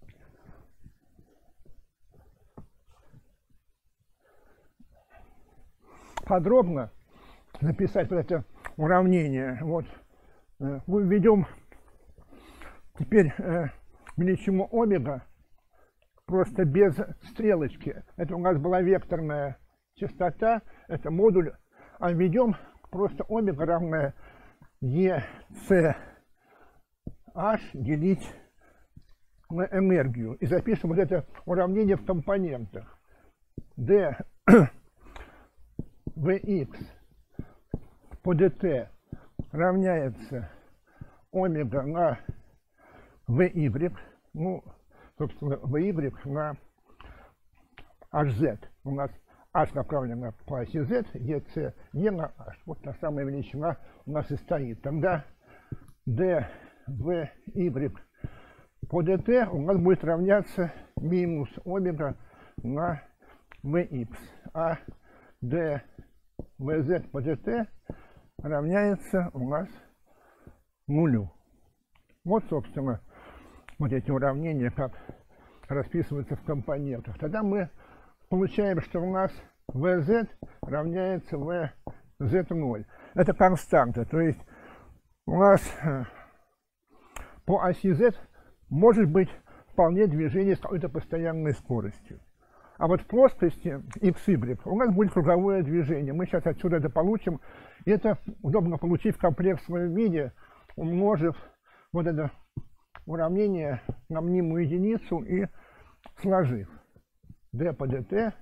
подробно написать вот это уравнение. Вот мы введем теперь величину омега просто без стрелочки. Это у нас была векторная частота, это модуль. А введем просто омега равная e c h делить на энергию. И запишем вот это уравнение в компонентах. d vx по dt равняется омега на vy, ну, собственно, vy на hz. У нас h направлено по оси z, ec, e на h. Вот та самая величина у нас и стоит. Тогда d vy по dt у нас будет равняться минус омега на vx, а d vz по dt равняется у нас нулю. Вот, собственно, вот эти уравнения, как расписываются в компонентах. Тогда мы получаем, что у нас vz равняется vz ноль. Это константа, то есть у нас по оси z может быть вполне движение с какой-то постоянной скоростью. А вот в плоскости xy у нас будет круговое движение. Мы сейчас отсюда это получим. И это удобно получить в комплексном виде, умножив вот это уравнение на мнимую единицу и сложив. d по dt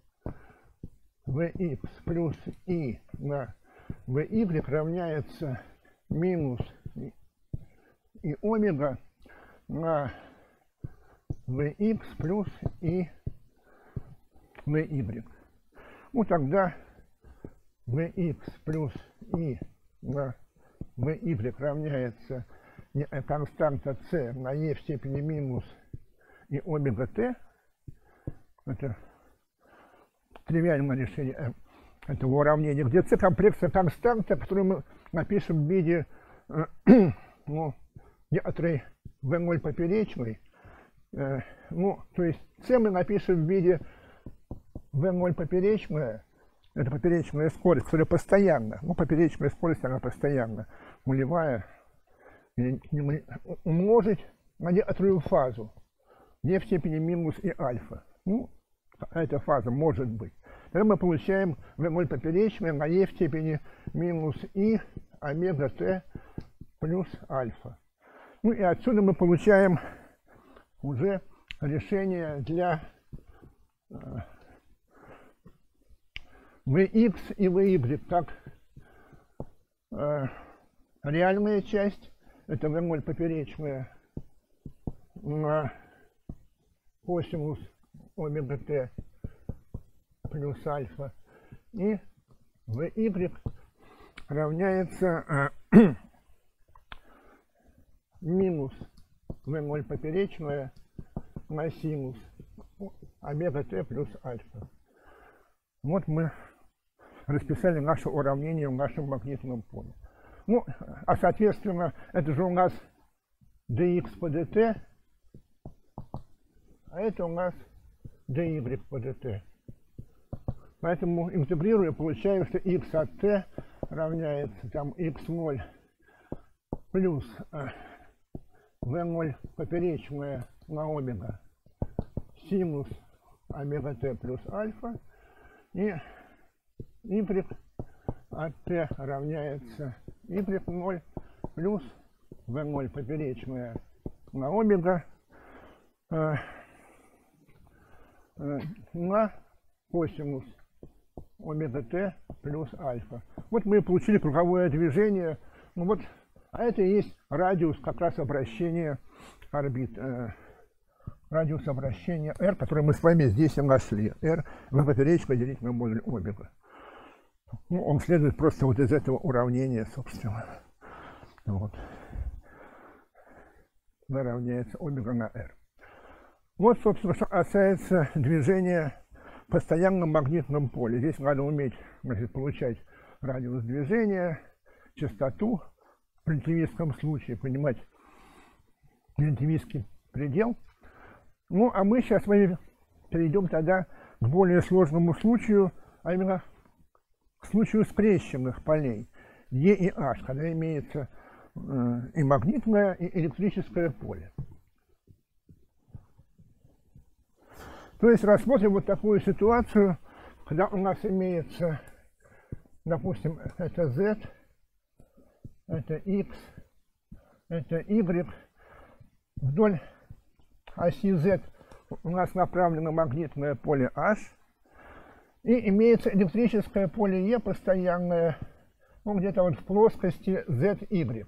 vx плюс i на vy равняется минус и омега на vx плюс и vy. Ну тогда vx плюс и на vy равняется константа c на e в степени минус и омега t. Это тривиальное решение этого уравнения, где c комплексная константа, которую мы напишем в виде ну, некоторой v ноль поперечной. Ну, то есть c мы напишем в виде v ноль поперечная, это поперечная скорость, которая постоянна. Ну, поперечная скорость, она постоянна, нулевая. Умножить на некоторую фазу, e в степени минус и альфа. Ну, эта фаза может быть. Тогда мы получаем v ноль поперечная на e в степени минус и омега t плюс альфа. Ну и отсюда мы получаем уже решение для vx и vy, как э, реальная часть, это v ноль поперечная на косинус омега t плюс альфа, и vy равняется э, минус v ноль поперечная на синус омега t плюс альфа. Вот мы расписали наше уравнение в нашем магнитном поле. Ну, а соответственно, это же у нас dx по dt, а это у нас dy по dt. Поэтому интегрируя, получаем, что x от t равняется там икс ноль плюс v ноль поперечная на омега синус омега t плюс альфа, и y от t равняется y ноль плюс v ноль поперечная на омега э, э, на косинус омега t плюс альфа. Вот мы получили круговое движение. Ну вот, а это и есть радиус как раз обращения орбит. Э, радиус обращения r, который мы с вами здесь и нашли. R v поперечная делить на модуль омега. Ну, он следует просто вот из этого уравнения, собственно. Вот. V равняется омега на r. Вот, собственно, что касается движения в постоянном магнитном поле. Здесь надо уметь, значит, получать радиус движения, частоту в релятивистском случае, понимать релятивистский предел. Ну, а мы сейчас с вами перейдем тогда к более сложному случаю, а именно к случаю скрещенных полей Е и H, когда имеется э, и магнитное, и электрическое поле. То есть рассмотрим вот такую ситуацию, когда у нас имеется, допустим, это Z, это X, это Y. Вдоль оси Z у нас направлено магнитное поле H, и имеется электрическое поле E постоянное, ну, где-то вот в плоскости зет игрек.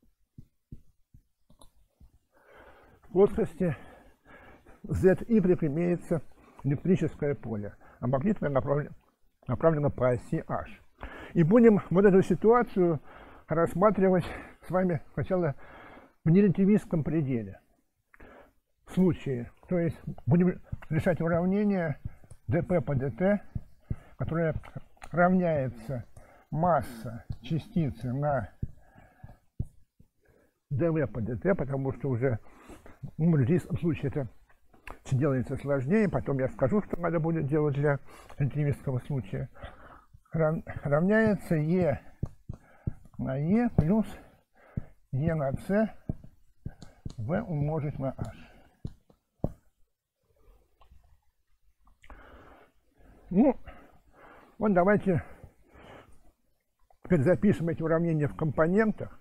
В плоскости зет игрек имеется электрическое поле, а магнитное направлено, направлено по оси H. И будем вот эту ситуацию рассматривать с вами сначала в нерелятивистском пределе. В случае, то есть будем решать уравнение dp по dt, которое равняется масса частицы на dv по dt, потому что уже ну, в нерелятивистском случае это делается сложнее, потом я скажу, что надо будет делать для релятивистского случая. Равняется e на e плюс e на c v умножить на h. Ну, вот давайте теперь запишем эти уравнения в компонентах.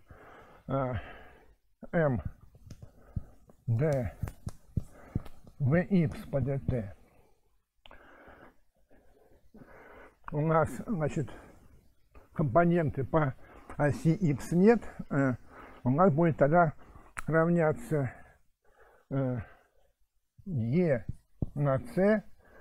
m d vx по dt. У нас, значит, компоненты по оси x нет. У нас будет тогда равняться e на c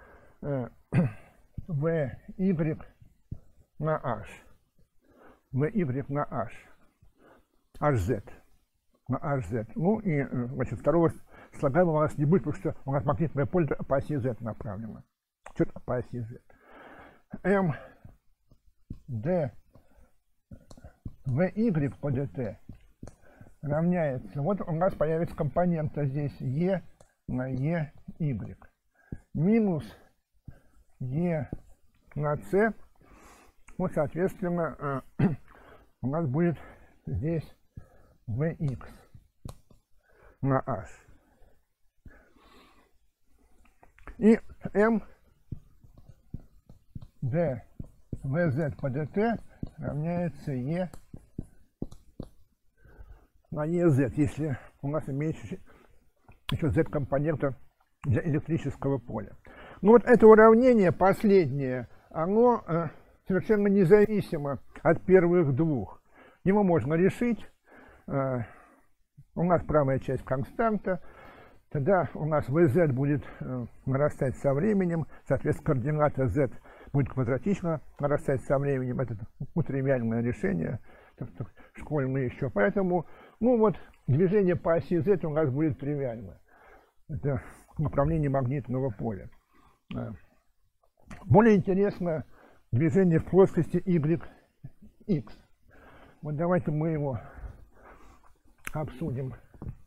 vy на h, vy на h, hz, на hz. Ну и, значит, второго слагаемого у нас не будет, потому что у нас магнитное поле по оси z направлено. Четко по оси z. m d vy по dt равняется, вот у нас появится компонента здесь e на e y минус e на c, вот соответственно у нас будет здесь vx на h. И m d vz по dt равняется e на ez, если у нас имеется еще z-компонента для электрического поля. Ну вот это уравнение последнее, оно э, совершенно независимо от первых двух. Его можно решить. Э, у нас правая часть константа. Тогда у нас vz будет э, нарастать со временем. Соответственно, координата z будет квадратично нарастать со временем. Это ну, тривиальное решение. Школьное еще. Поэтому, ну вот, движение по оси z у нас будет тривиальное. Это направление магнитного поля. Более интересно движение в плоскости yx. Вот давайте мы его обсудим.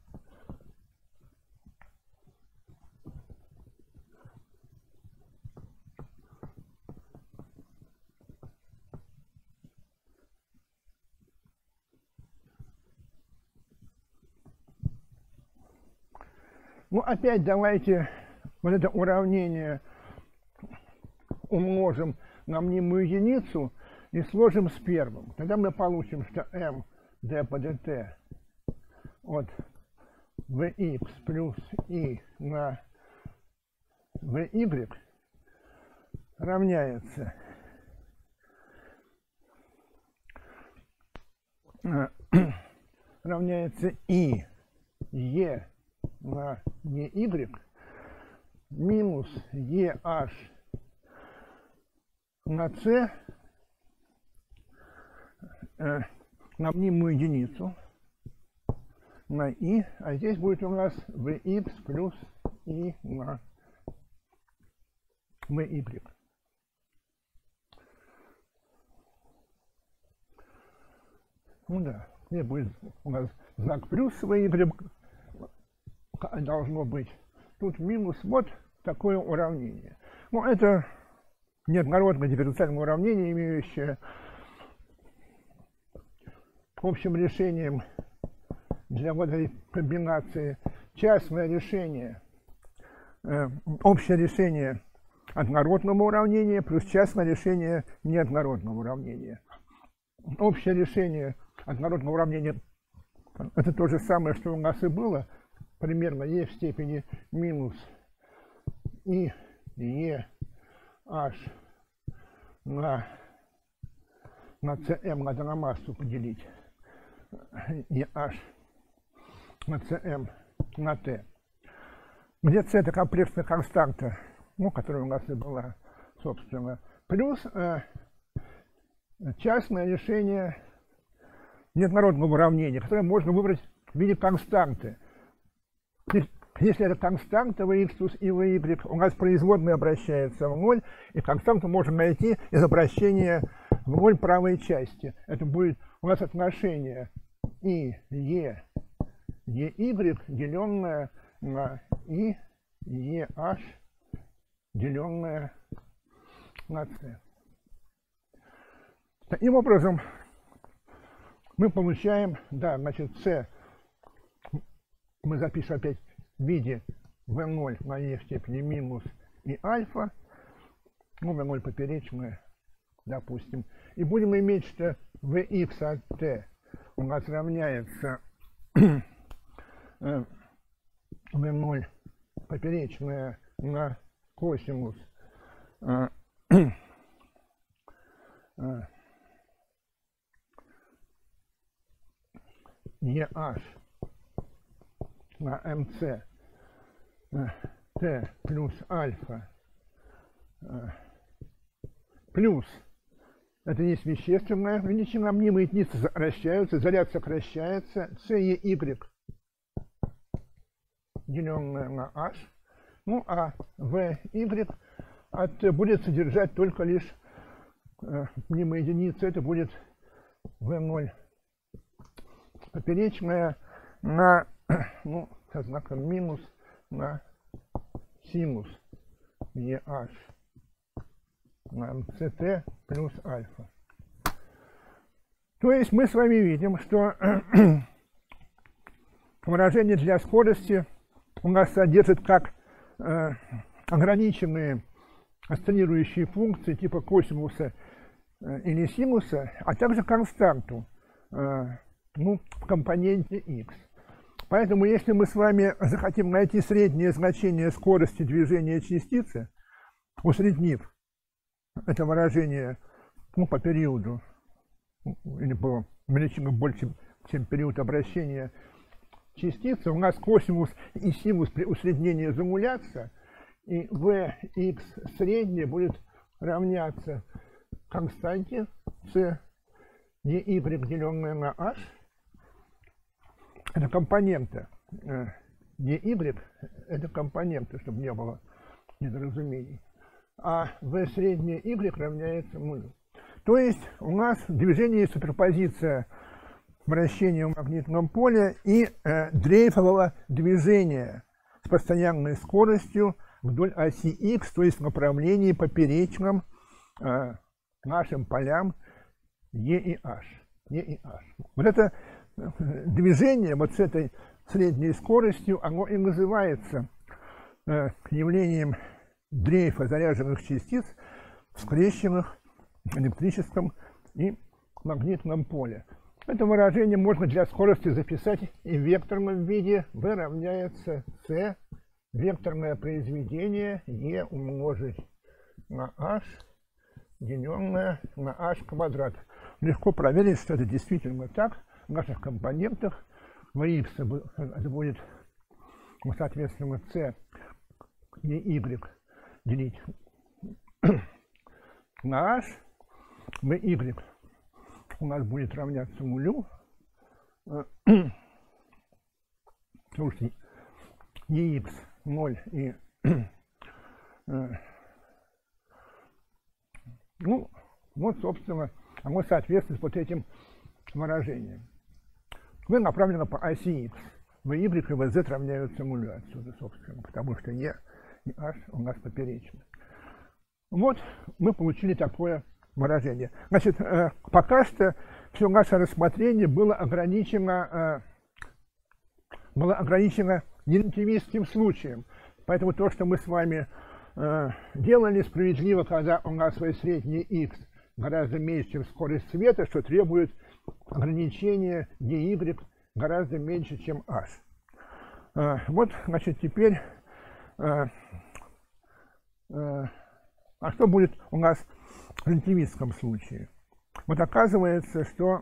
Ну, опять давайте вот это уравнение умножим на мнимую единицу и сложим с первым. Тогда мы получим, что m d по dt от vx плюс i на vy равняется равняется i e на ey минус eh на c э, на мнимую единицу на i, а здесь будет у нас vx плюс i на vy. Ну да, здесь будет у нас знак плюс vy, должно быть. Тут минус вот такое уравнение. Ну, это неоднородное дифференциальное уравнение, имеющее общим решением для вот этой комбинации частное решение, э, общее решение однородного уравнения плюс частное решение неоднородного уравнения. Общее решение однородного уравнения – это то же самое, что у нас и было, примерно e в степени минус и e h на, на cm надо на массу поделить, e h на cm на t, где c это комплексная константа, ну, которая у нас и была, собственно, плюс э, частное решение неоднородного уравнения, которое можно выбрать в виде константы. Если это константа v x плюс и v y, у нас производная обращается в ноль, и константу можем найти из обращения в ноль правой части. Это будет у нас отношение и e, ey, деленное на и, eh, деленное на c. Таким образом, мы получаем, да, значит, c мы запишем опять в виде v ноль на e в степени минус и альфа, ну, v ноль поперечное, допустим, и будем иметь, что vx от t у нас равняется v ноль поперечное на косинус э, э, eh на mc э, t плюс альфа э, плюс это есть вещественная величина, мнимые единицы сокращаются, заряд сокращается, cey деленное на h, ну а vy от будет содержать только лишь э, мнимые единицы, это будет v ноль поперечная на, ну, со знаком минус на синус eh на mct плюс альфа. То есть мы с вами видим, что выражение для скорости у нас содержит как э, ограниченные осциллирующие функции типа косинуса э, или синуса, а также константу э, ну, в компоненте x. Поэтому если мы с вами захотим найти среднее значение скорости движения частицы, усреднив это выражение, ну, по периоду или по величине больше, чем период обращения частицы, у нас косинус и синус при усреднении замулятся, и vx среднее будет равняться константе c ey деленное на h. Это компонента. ey это компонента, чтобы не было недоразумений. А v среднее y равняется нулю. То есть у нас движение и суперпозиция вращения в магнитном поле и э, дрейфового движения с постоянной скоростью вдоль оси x, то есть в направлении поперечном э, нашим полям e и h. E и h. Вот это движение вот с этой средней скоростью, оно и называется э, явлением дрейфа заряженных частиц, скрещенных в электрическом и магнитном поле. Это выражение можно для скорости записать и в векторном виде. V равняется c, векторное произведение e умножить на h, деленное на h квадрат. Легко проверить, что это действительно так. В наших компонентах v это будет, ну, соответственно, c и y делить на h, vy у нас будет равняться нулю. Слушайте, ex ноль и ну, вот, собственно, оно соответствует вот этим выражениям. V направлено по оси x. V y и V z равняются нулю отсюда, собственно, потому что e и h у нас поперечны. Вот мы получили такое выражение. Значит, пока что все наше рассмотрение было ограничено, было ограничено нерелятивистским случаем. Поэтому то, что мы с вами делали, справедливо, когда у нас v средний x гораздо меньше, чем скорость света, что требует ограничения dy гораздо меньше, чем h. Вот, значит, теперь, а что будет у нас в релятивистском случае? Вот оказывается, что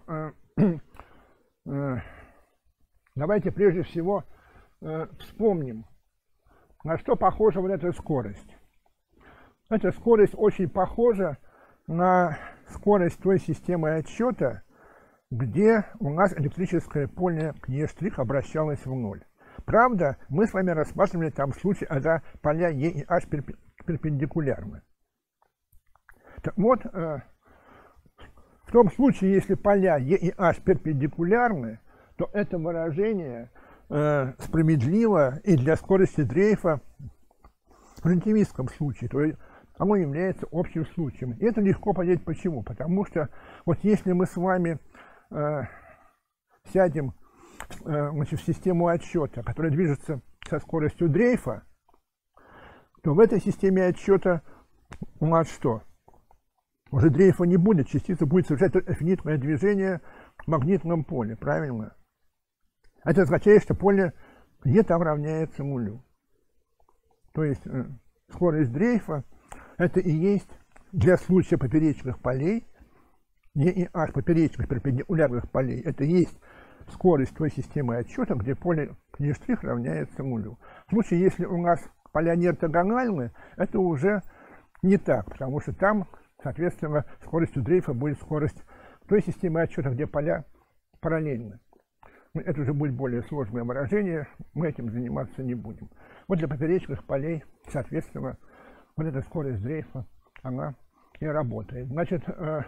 давайте прежде всего вспомним, на что похожа вот эта скорость. Эта скорость очень похожа на скорость той системы отсчета, где у нас электрическое поле E' обращалось в ноль. Правда, мы с вами рассматривали там случай, когда поля E и H перпендикулярны. Так вот, в том случае, если поля E и H перпендикулярны, то это выражение справедливо и для скорости дрейфа в релятивистском случае, то есть оно является общим случаем. И это легко понять почему. Потому что вот если мы с вами э, сядем э, значит, в систему отсчета, которая движется со скоростью дрейфа, то в этой системе отсчета у нас что? Уже дрейфа не будет, частица будет совершать инфинитное движение в магнитном поле, правильно? Это означает, что поле E там равняется нулю. То есть э, скорость дрейфа это и есть для случая поперечных полей, E и H поперечных перпендикулярных полей, это и есть скорость той системы отсчета, где поле E' равняется нулю. В случае, если у нас поля не ортогональны, это уже не так, потому что там, соответственно, скоростью дрейфа будет скорость той системы отсчета, где поля параллельны. Это уже будет более сложное выражение, мы этим заниматься не будем. Вот для поперечных полей, соответственно, вот эта скорость дрейфа, она и работает. Значит, э,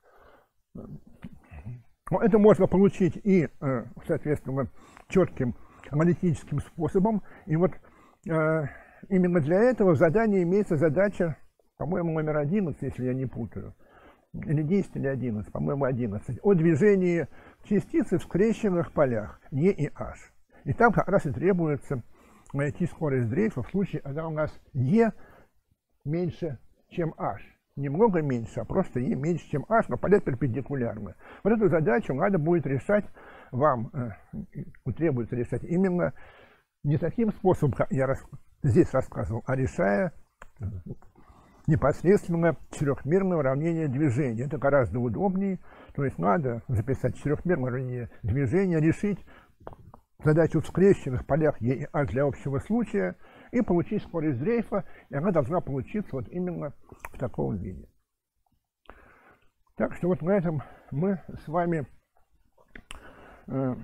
это можно получить и, э, соответственно, четким аналитическим способом. И вот э, именно для этого в задании имеется задача, по-моему, номер одиннадцать, если я не путаю, или десять, или одиннадцать, по-моему, одиннадцать, о движении частицы в скрещенных полях E и H. И там как раз и требуется найти скорость дрейфа в случае, когда у нас E меньше, чем H. Немного меньше, а просто E меньше, чем H, но поля перпендикулярны. Вот эту задачу надо будет решать вам, э, требуется решать именно не таким способом, как я рас, здесь рассказывал, а решая непосредственно четырехмерное уравнение движения. Это гораздо удобнее. То есть надо записать четырехмерное уравнение движения, решить задачу в скрещенных полях E и H для общего случая и получить скорость дрейфа, и она должна получиться вот именно в таком виде. Так что вот на этом мы с вами э,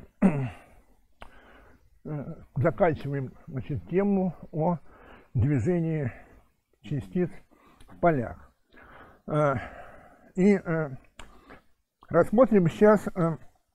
э, заканчиваем, значит, тему о движении частиц в полях. Э, и э, рассмотрим сейчас э,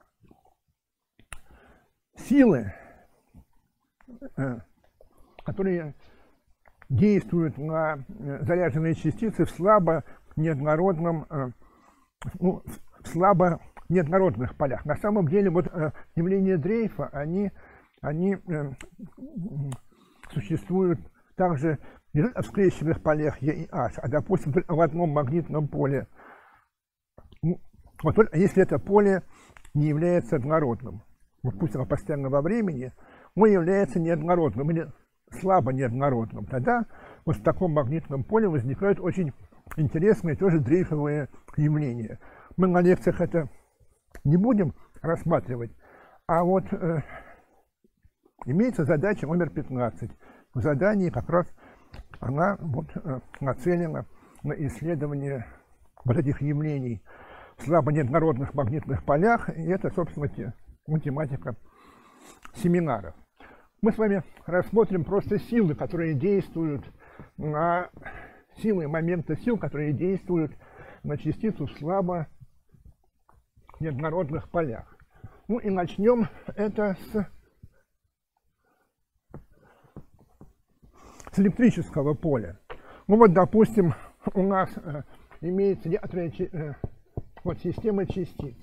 силы, э, которые действуют на заряженные частицы в слабо неоднородном, э, ну, в слабо неоднородных полях. На самом деле вот э, явления дрейфа, они, они э, существуют также не только в скрещенных полях E и H, а, допустим, в одном магнитном поле. Ну, вот только если это поле не является однородным, вот пусть оно постоянно во времени, он является неоднородным или слабо неоднородным, тогда вот в таком магнитном поле возникают очень интересные тоже дрейфовые явления. Мы на лекциях это не будем рассматривать, а вот э, имеется задача номер пятнадцать. В задании как раз она вот, э, нацелена на исследование вот этих явлений в слабо неоднородных магнитных полях, и это, собственно, те, математика семинаров. Мы с вами рассмотрим просто силы, которые действуют на силы момента сил, которые действуют на частицу в слабо неоднородных полях. Ну и начнем это с с электрического поля. Ну вот, допустим, у нас э, имеется некоторая э, вот, система частиц.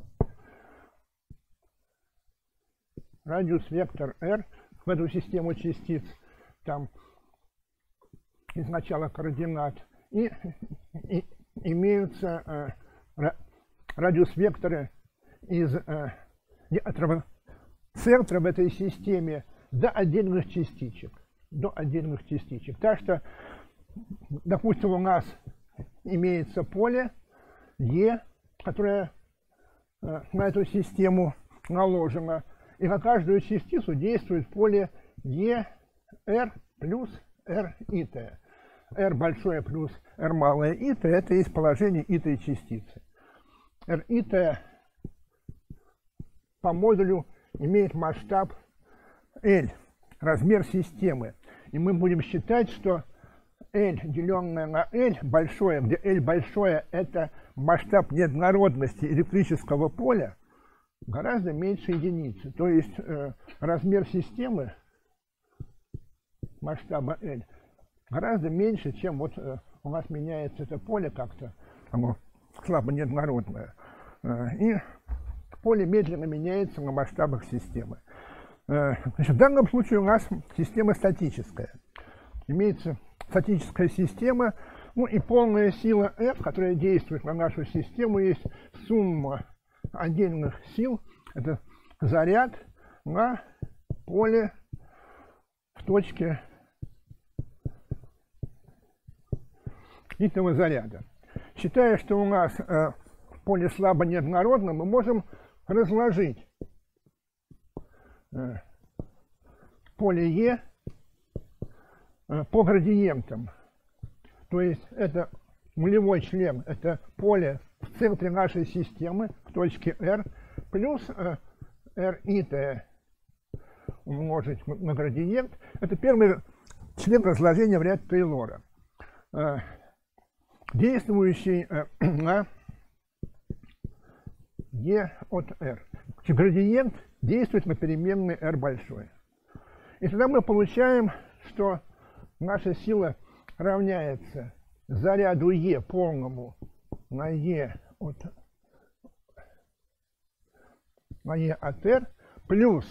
Радиус вектор r в эту систему частиц там из начала координат и, и имеются э, радиус векторы из э, некоторого центра в этой системе до отдельных частичек. До отдельных частичек. Так что, допустим, у нас имеется поле E, которое э, на эту систему наложено. И на каждую частицу действует поле E, R плюс R и T. R большое плюс R малое и T – это есть положение этой частицы. R и T по модулю имеет масштаб L, размер системы. И мы будем считать, что L, деленное на L большое, где L большое – это масштаб неоднородности электрического поля, гораздо меньше единицы. То есть э, размер системы масштаба L гораздо меньше, чем вот э, у нас меняется это поле как-то, оно слабо неоднородное. Э, и поле медленно меняется на масштабах системы. Э, значит, в данном случае у нас система статическая. Имеется статическая система, ну и полная сила F, которая действует на нашу систему, есть сумма отдельных сил, это заряд на поле в точке этого заряда. Считая, что у нас э, поле слабо неоднородно, мы можем разложить э, поле Е э, по градиентам. То есть это нулевой член, это поле в центре нашей системы, в точке R, плюс э, R и T умножить на градиент. Это первый член разложения в ряд Тейлора, э, действующий э, на E от R. Градиент действует на переменной R большой. И тогда мы получаем, что наша сила равняется заряду E полному на E от, на E от R плюс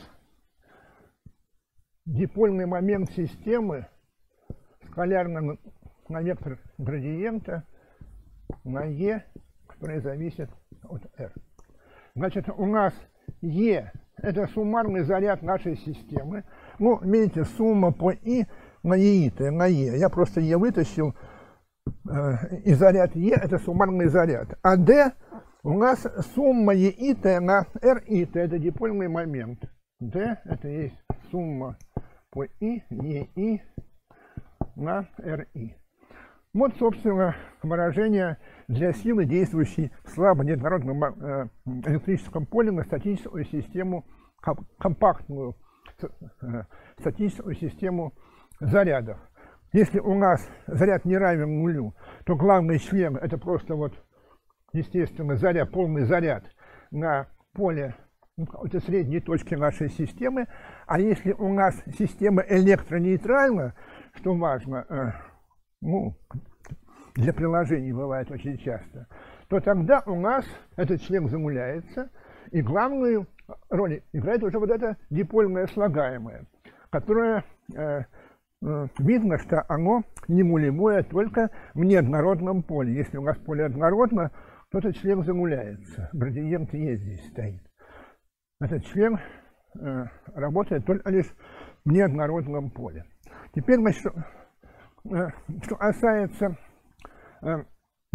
дипольный момент системы скалярно на вектор градиента на E, который зависит от R. Значит, у нас E – это суммарный заряд нашей системы. Ну, видите, сумма по I на E, на E. Я просто E вытащил. И заряд E – это суммарный заряд. А D у нас сумма E и T на R и T – это дипольный момент. D – это есть сумма по I, E и на R и. Вот, собственно, выражение для силы, действующей в слабо неоднородном э, электрическом поле на статическую систему, компактную э, статическую систему зарядов. Если у нас заряд не равен нулю, то главный член – это просто вот, естественно, заряд, полный заряд на поле ну, какой-то средней точки нашей системы. А если у нас система электронейтральна, что важно, э, ну, для приложений бывает очень часто, то тогда у нас этот член замуляется, и главную роль играет уже вот это дипольное слагаемое, которое э, э, видно, что оно не нулевое только в неоднородном поле. Если у нас поле однородно, то этот член замуляется. Градиент Е здесь стоит. Этот член э, работает только лишь в неоднородном поле. Теперь, значит, что, э, что касается э,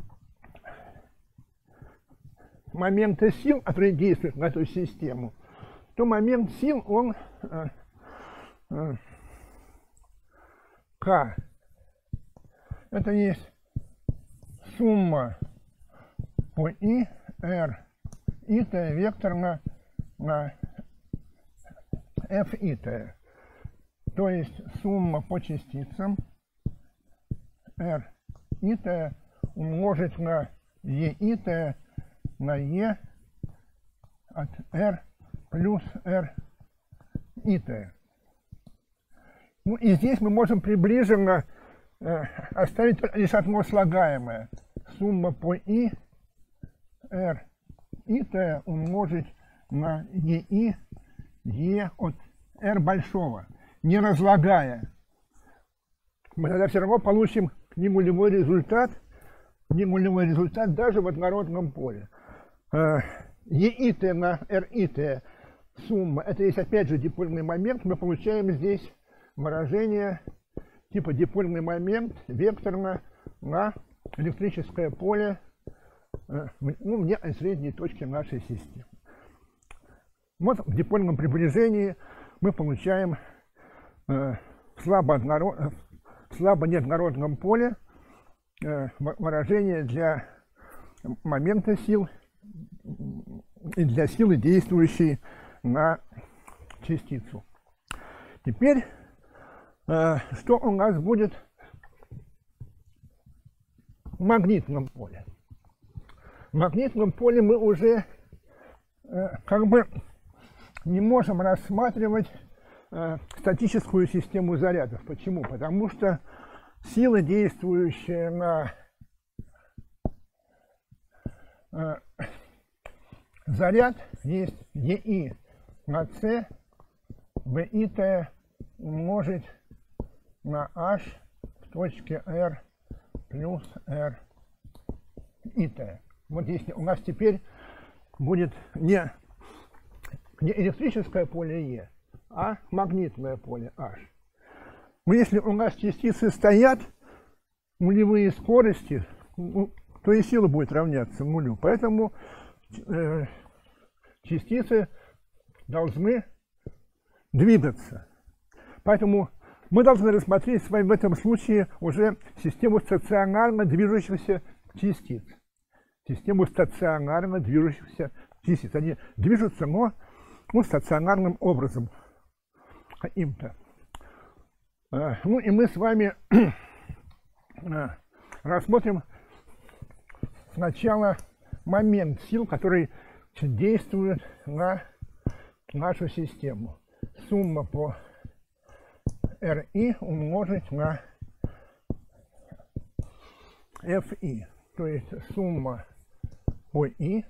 момента сил, который действует на эту систему, то момент сил, он э, э, К. Это есть сумма по И, R, и T векторно на F и T. То есть сумма по частицам R и T умножить на E и T на E от R плюс R и T. Ну и здесь мы можем приближенно э, оставить лишь одно слагаемое. Сумма по и r и t умножить на ei e от r большого, не разлагая. Мы тогда все равно получим не нулевой результат, не нулевой результат даже в однородном поле. Ei на rit сумма, это есть опять же дипольный момент, мы получаем здесь выражение типа дипольный момент векторно на электрическое поле, ну, вне средней точки нашей системы. Вот в дипольном приближении мы получаем э, слабо, однород, слабо неоднородном поле э, выражение для момента сил и для силы, действующей на частицу. Теперь, э, что у нас будет в магнитном поле? В магнитном поле мы уже э, как бы не можем рассматривать э, статическую систему зарядов. Почему? Потому что сила, действующая на э, заряд, есть ei на c vit умножить на h в точке r плюс r it. Вот если у нас теперь будет не, не электрическое поле E, а магнитное поле H. Но если у нас частицы стоят, нулевые скорости, ну, то и сила будет равняться нулю. Поэтому э, частицы должны двигаться. Поэтому мы должны рассмотреть с вами в этом случае уже систему стационарно движущихся частиц. Систему стационарно движущихся частиц. Они движутся, но ну, стационарным образом каким-то. Ну и мы с вами рассмотрим сначала момент сил, который действует на нашу систему. Сумма по Ри умножить на Фи. То есть сумма по И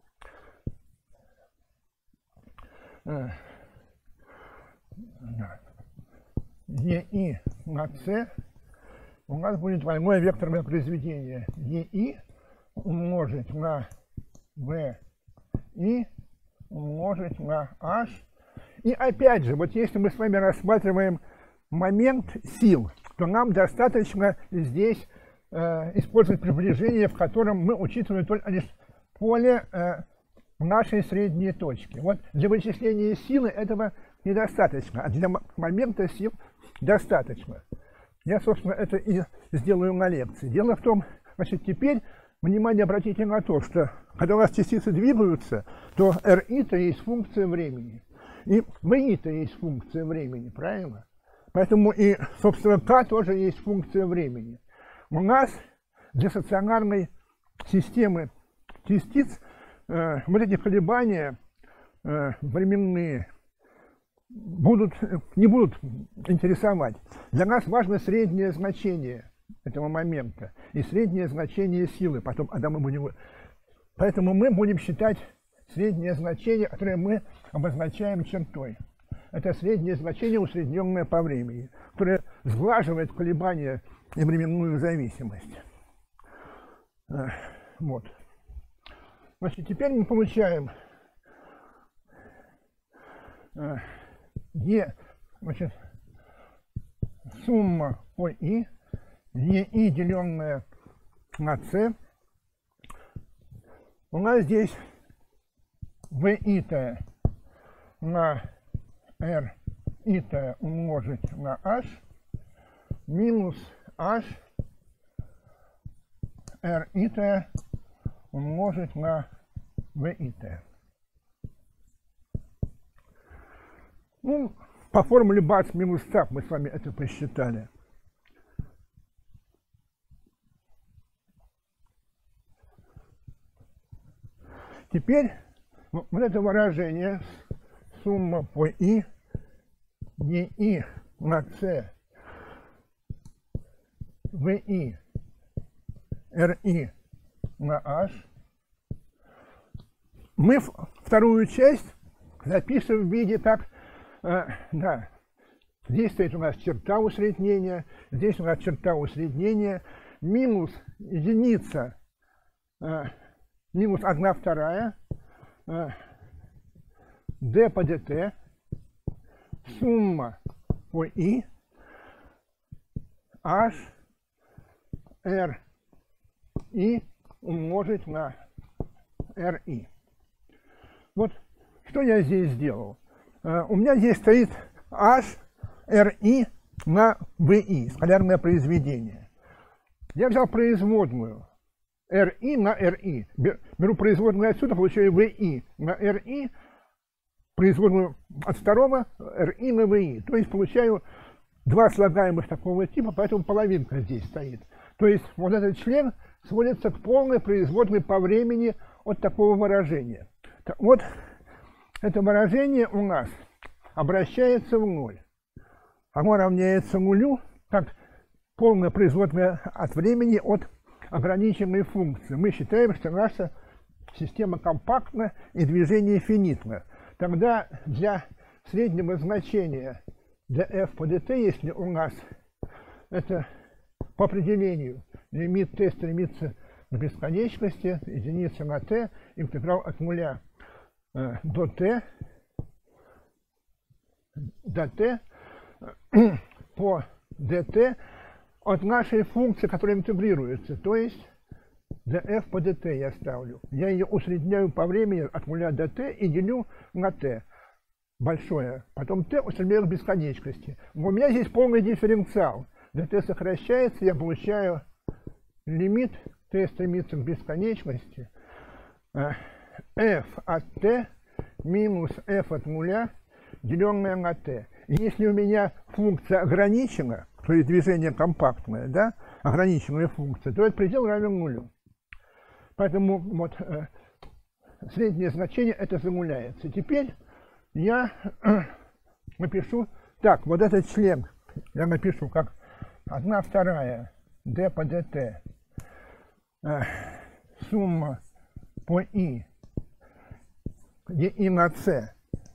Ei на С у нас будет двойное векторное произведение. Ei умножить на V и умножить на H. И опять же, вот если мы с вами рассматриваем момент сил, то нам достаточно здесь э, использовать приближение, в котором мы учитываем только лишь поле э, нашей средней точки. Вот для вычисления силы этого недостаточно, а для момента сил достаточно. Я, собственно, это и сделаю на лекции. Дело в том, значит, теперь внимание обратите на то, что когда у вас частицы двигаются, то Ри-то есть функция времени, и Ви-то есть функция времени, правильно? Поэтому и, собственно, К тоже есть функция времени. У нас для стационарной системы частиц э, вот эти колебания э, временные будут, не будут интересовать. Для нас важно среднее значение этого момента и среднее значение силы. Потом, когда мы будем... Поэтому мы будем считать среднее значение, которое мы обозначаем чертой. Это среднее значение, усредненное по времени, которое сглаживает колебания и временную зависимость. Вот. Значит, теперь мы получаем Е, значит, сумма по И, Ei деленное на С. У нас здесь Ви-то на Р-то умножить на H минус H Р-то умножить на Ви-то. Ну, по формуле БАЦ минус ЦАП мы с вами это посчитали. Теперь вот это выражение сумма по И, Ei на С, ВИ, РИ на H. Мы вторую часть запишем в виде так, э, да, здесь стоит у нас черта усреднения, здесь у нас черта усреднения, минус единица, э, минус одна вторая, э, d по dt, сумма по i, h, r, i умножить на ri. Вот что я здесь сделал. Uh, у меня здесь стоит h, ri на vi, скалярное произведение. Я взял производную ri на ri. Беру производную отсюда, получаю vi на ri, производную от второго ri на vi. То есть получаю два слагаемых такого типа, поэтому половинка здесь стоит. То есть вот этот член сводится к полной производной по времени от такого выражения. Вот это выражение у нас обращается в ноль. Оно равняется нулю, как полная производная от времени от ограниченной функции. Мы считаем, что наша система компактна и движение финитно. Тогда для среднего значения для f по dt, если у нас это по определению лимит t стремится к бесконечности, единица на t, интеграл от нуля э, до t, до t по dt от нашей функции, которая интегрируется, то есть df по dt я ставлю. Я ее усредняю по времени от нуля до t и делю на t большое. Потом t усредняю к бесконечности. У меня здесь полный дифференциал. dt сокращается, я получаю лимит t стремится к бесконечности f от t минус f от нуля, деленное на t. И если у меня функция ограничена, то есть движение компактное, да, ограниченная функция, то этот предел равен нулю. Поэтому вот э, среднее значение это замуляется. Теперь я э, напишу, так, вот этот член я напишу как одна вторая d по dt, э, сумма по i, где i на c,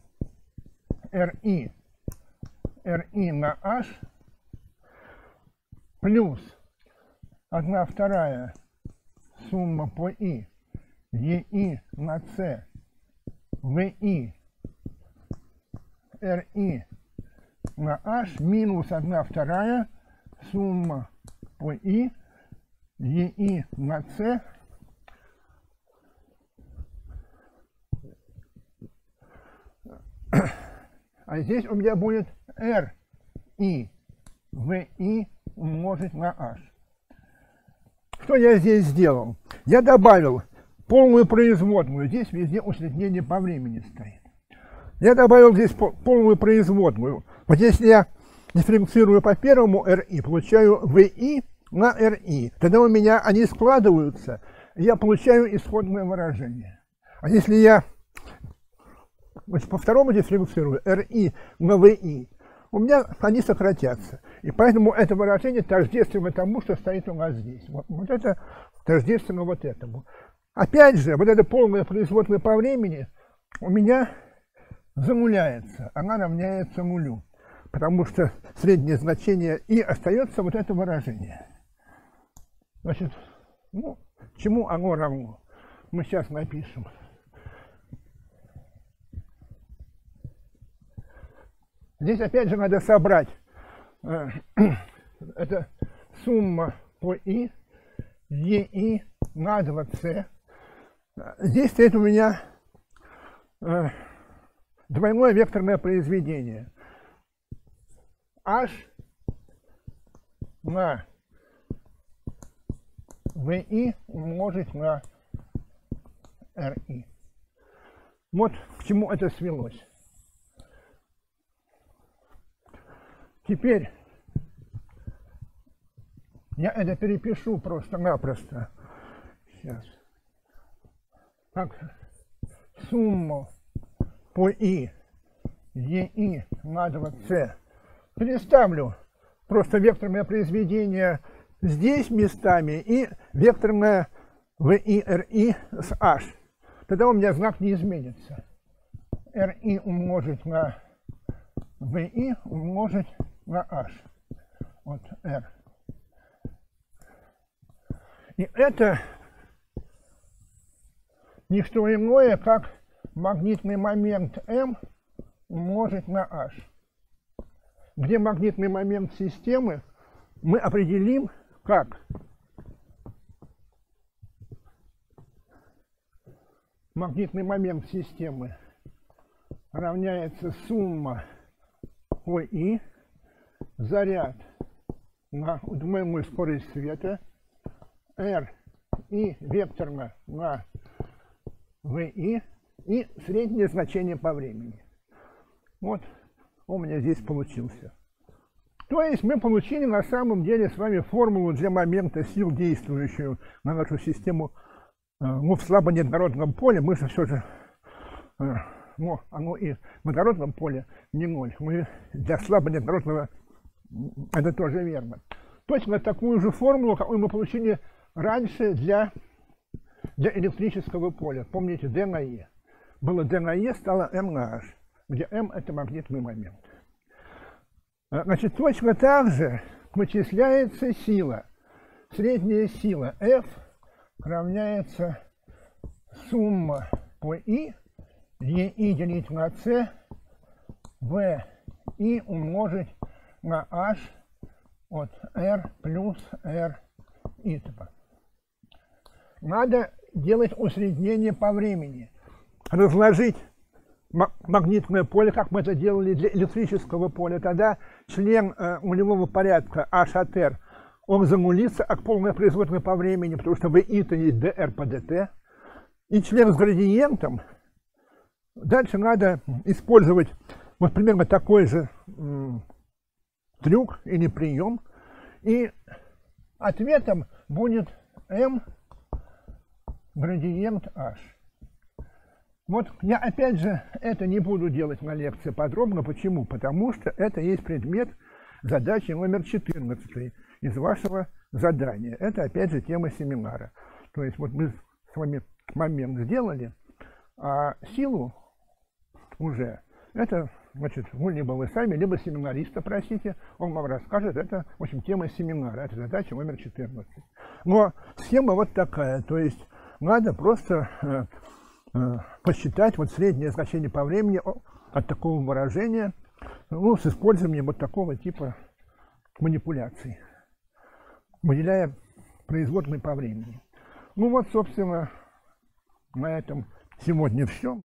ri, ri на h, плюс одна вторая сумма по i, ei на c, vi, ri на h, минус одна вторая сумма по i, ei на c, а здесь у меня будет r, i, vi умножить на h. Что я здесь сделал? Я добавил полную производную. Здесь везде усреднение по времени стоит. Я добавил здесь полную производную. Вот если я дифференцирую по первому ri, получаю vi на ri. Тогда у меня они складываются, и я получаю исходное выражение. А если я значит, по второму дифференцирую ri на vi, у меня они сократятся. И поэтому это выражение тождественно тому, что стоит у нас здесь. Вот, вот это тождественно вот этому. Опять же, вот эта полная производная по времени у меня замуляется. Она равняется нулю. Потому что среднее значение и остается вот это выражение. Значит, ну, чему оно равно? Мы сейчас напишем. Здесь опять же надо собрать. Э, это сумма по i, ei на два c. Здесь стоит у меня э, двойное векторное произведение. H на vi умножить на ri. Вот к чему это свелось. Теперь я это перепишу просто-напросто. Сейчас. Как сумма по i, ei на два c переставлю просто векторное произведение здесь местами и векторное ви с h. Тогда у меня знак не изменится. ri умножить на ви умножить на h. Вот r. И это не что иное, как магнитный момент m умножить на h. Где магнитный момент системы мы определим как магнитный момент системы равняется сумма ви, заряд на удвоенную скорость света, r и векторно на ви и среднее значение по времени. Вот он у меня здесь получился. То есть мы получили на самом деле с вами формулу для момента сил, действующую на нашу систему, ну, в слабо неоднородном поле. Мы же все же, ну, оно и в водородном поле не ноль. Мы для слабо неоднородного это тоже верно. Точно такую же формулу, какую мы получили раньше для, для электрического поля. Помните, d на e. Было d на e, стало m на h, где m это магнитный момент. Значит, точно так же вычисляется сила. Средняя сила F равняется сумма по I, E делить на C, V и умножить на H от R плюс R и т.п. Надо делать усреднение по времени. Разложить магнитное поле, как мы это делали для электрического поля. Тогда член э, нулевого порядка H от R, он занулится, а полное производное по времени, потому что ви это есть dr по dt. И член с градиентом, дальше надо использовать вот примерно такой же м, трюк или прием. И ответом будет m градиент h. Вот я опять же это не буду делать на лекции подробно. Почему? Потому что это есть предмет задачи номер четырнадцать из вашего задания. Это опять же тема семинара. То есть вот мы с вами момент сделали, а силу уже это, значит, ну, либо вы сами, либо семинариста просите, он вам расскажет. Это, в общем, тема семинара. Это задача номер четырнадцать. Но схема вот такая. То есть надо просто посчитать вот среднее значение по времени от такого выражения, ну, с использованием вот такого типа манипуляций, выделяя производные по времени. Ну вот, собственно, на этом сегодня все.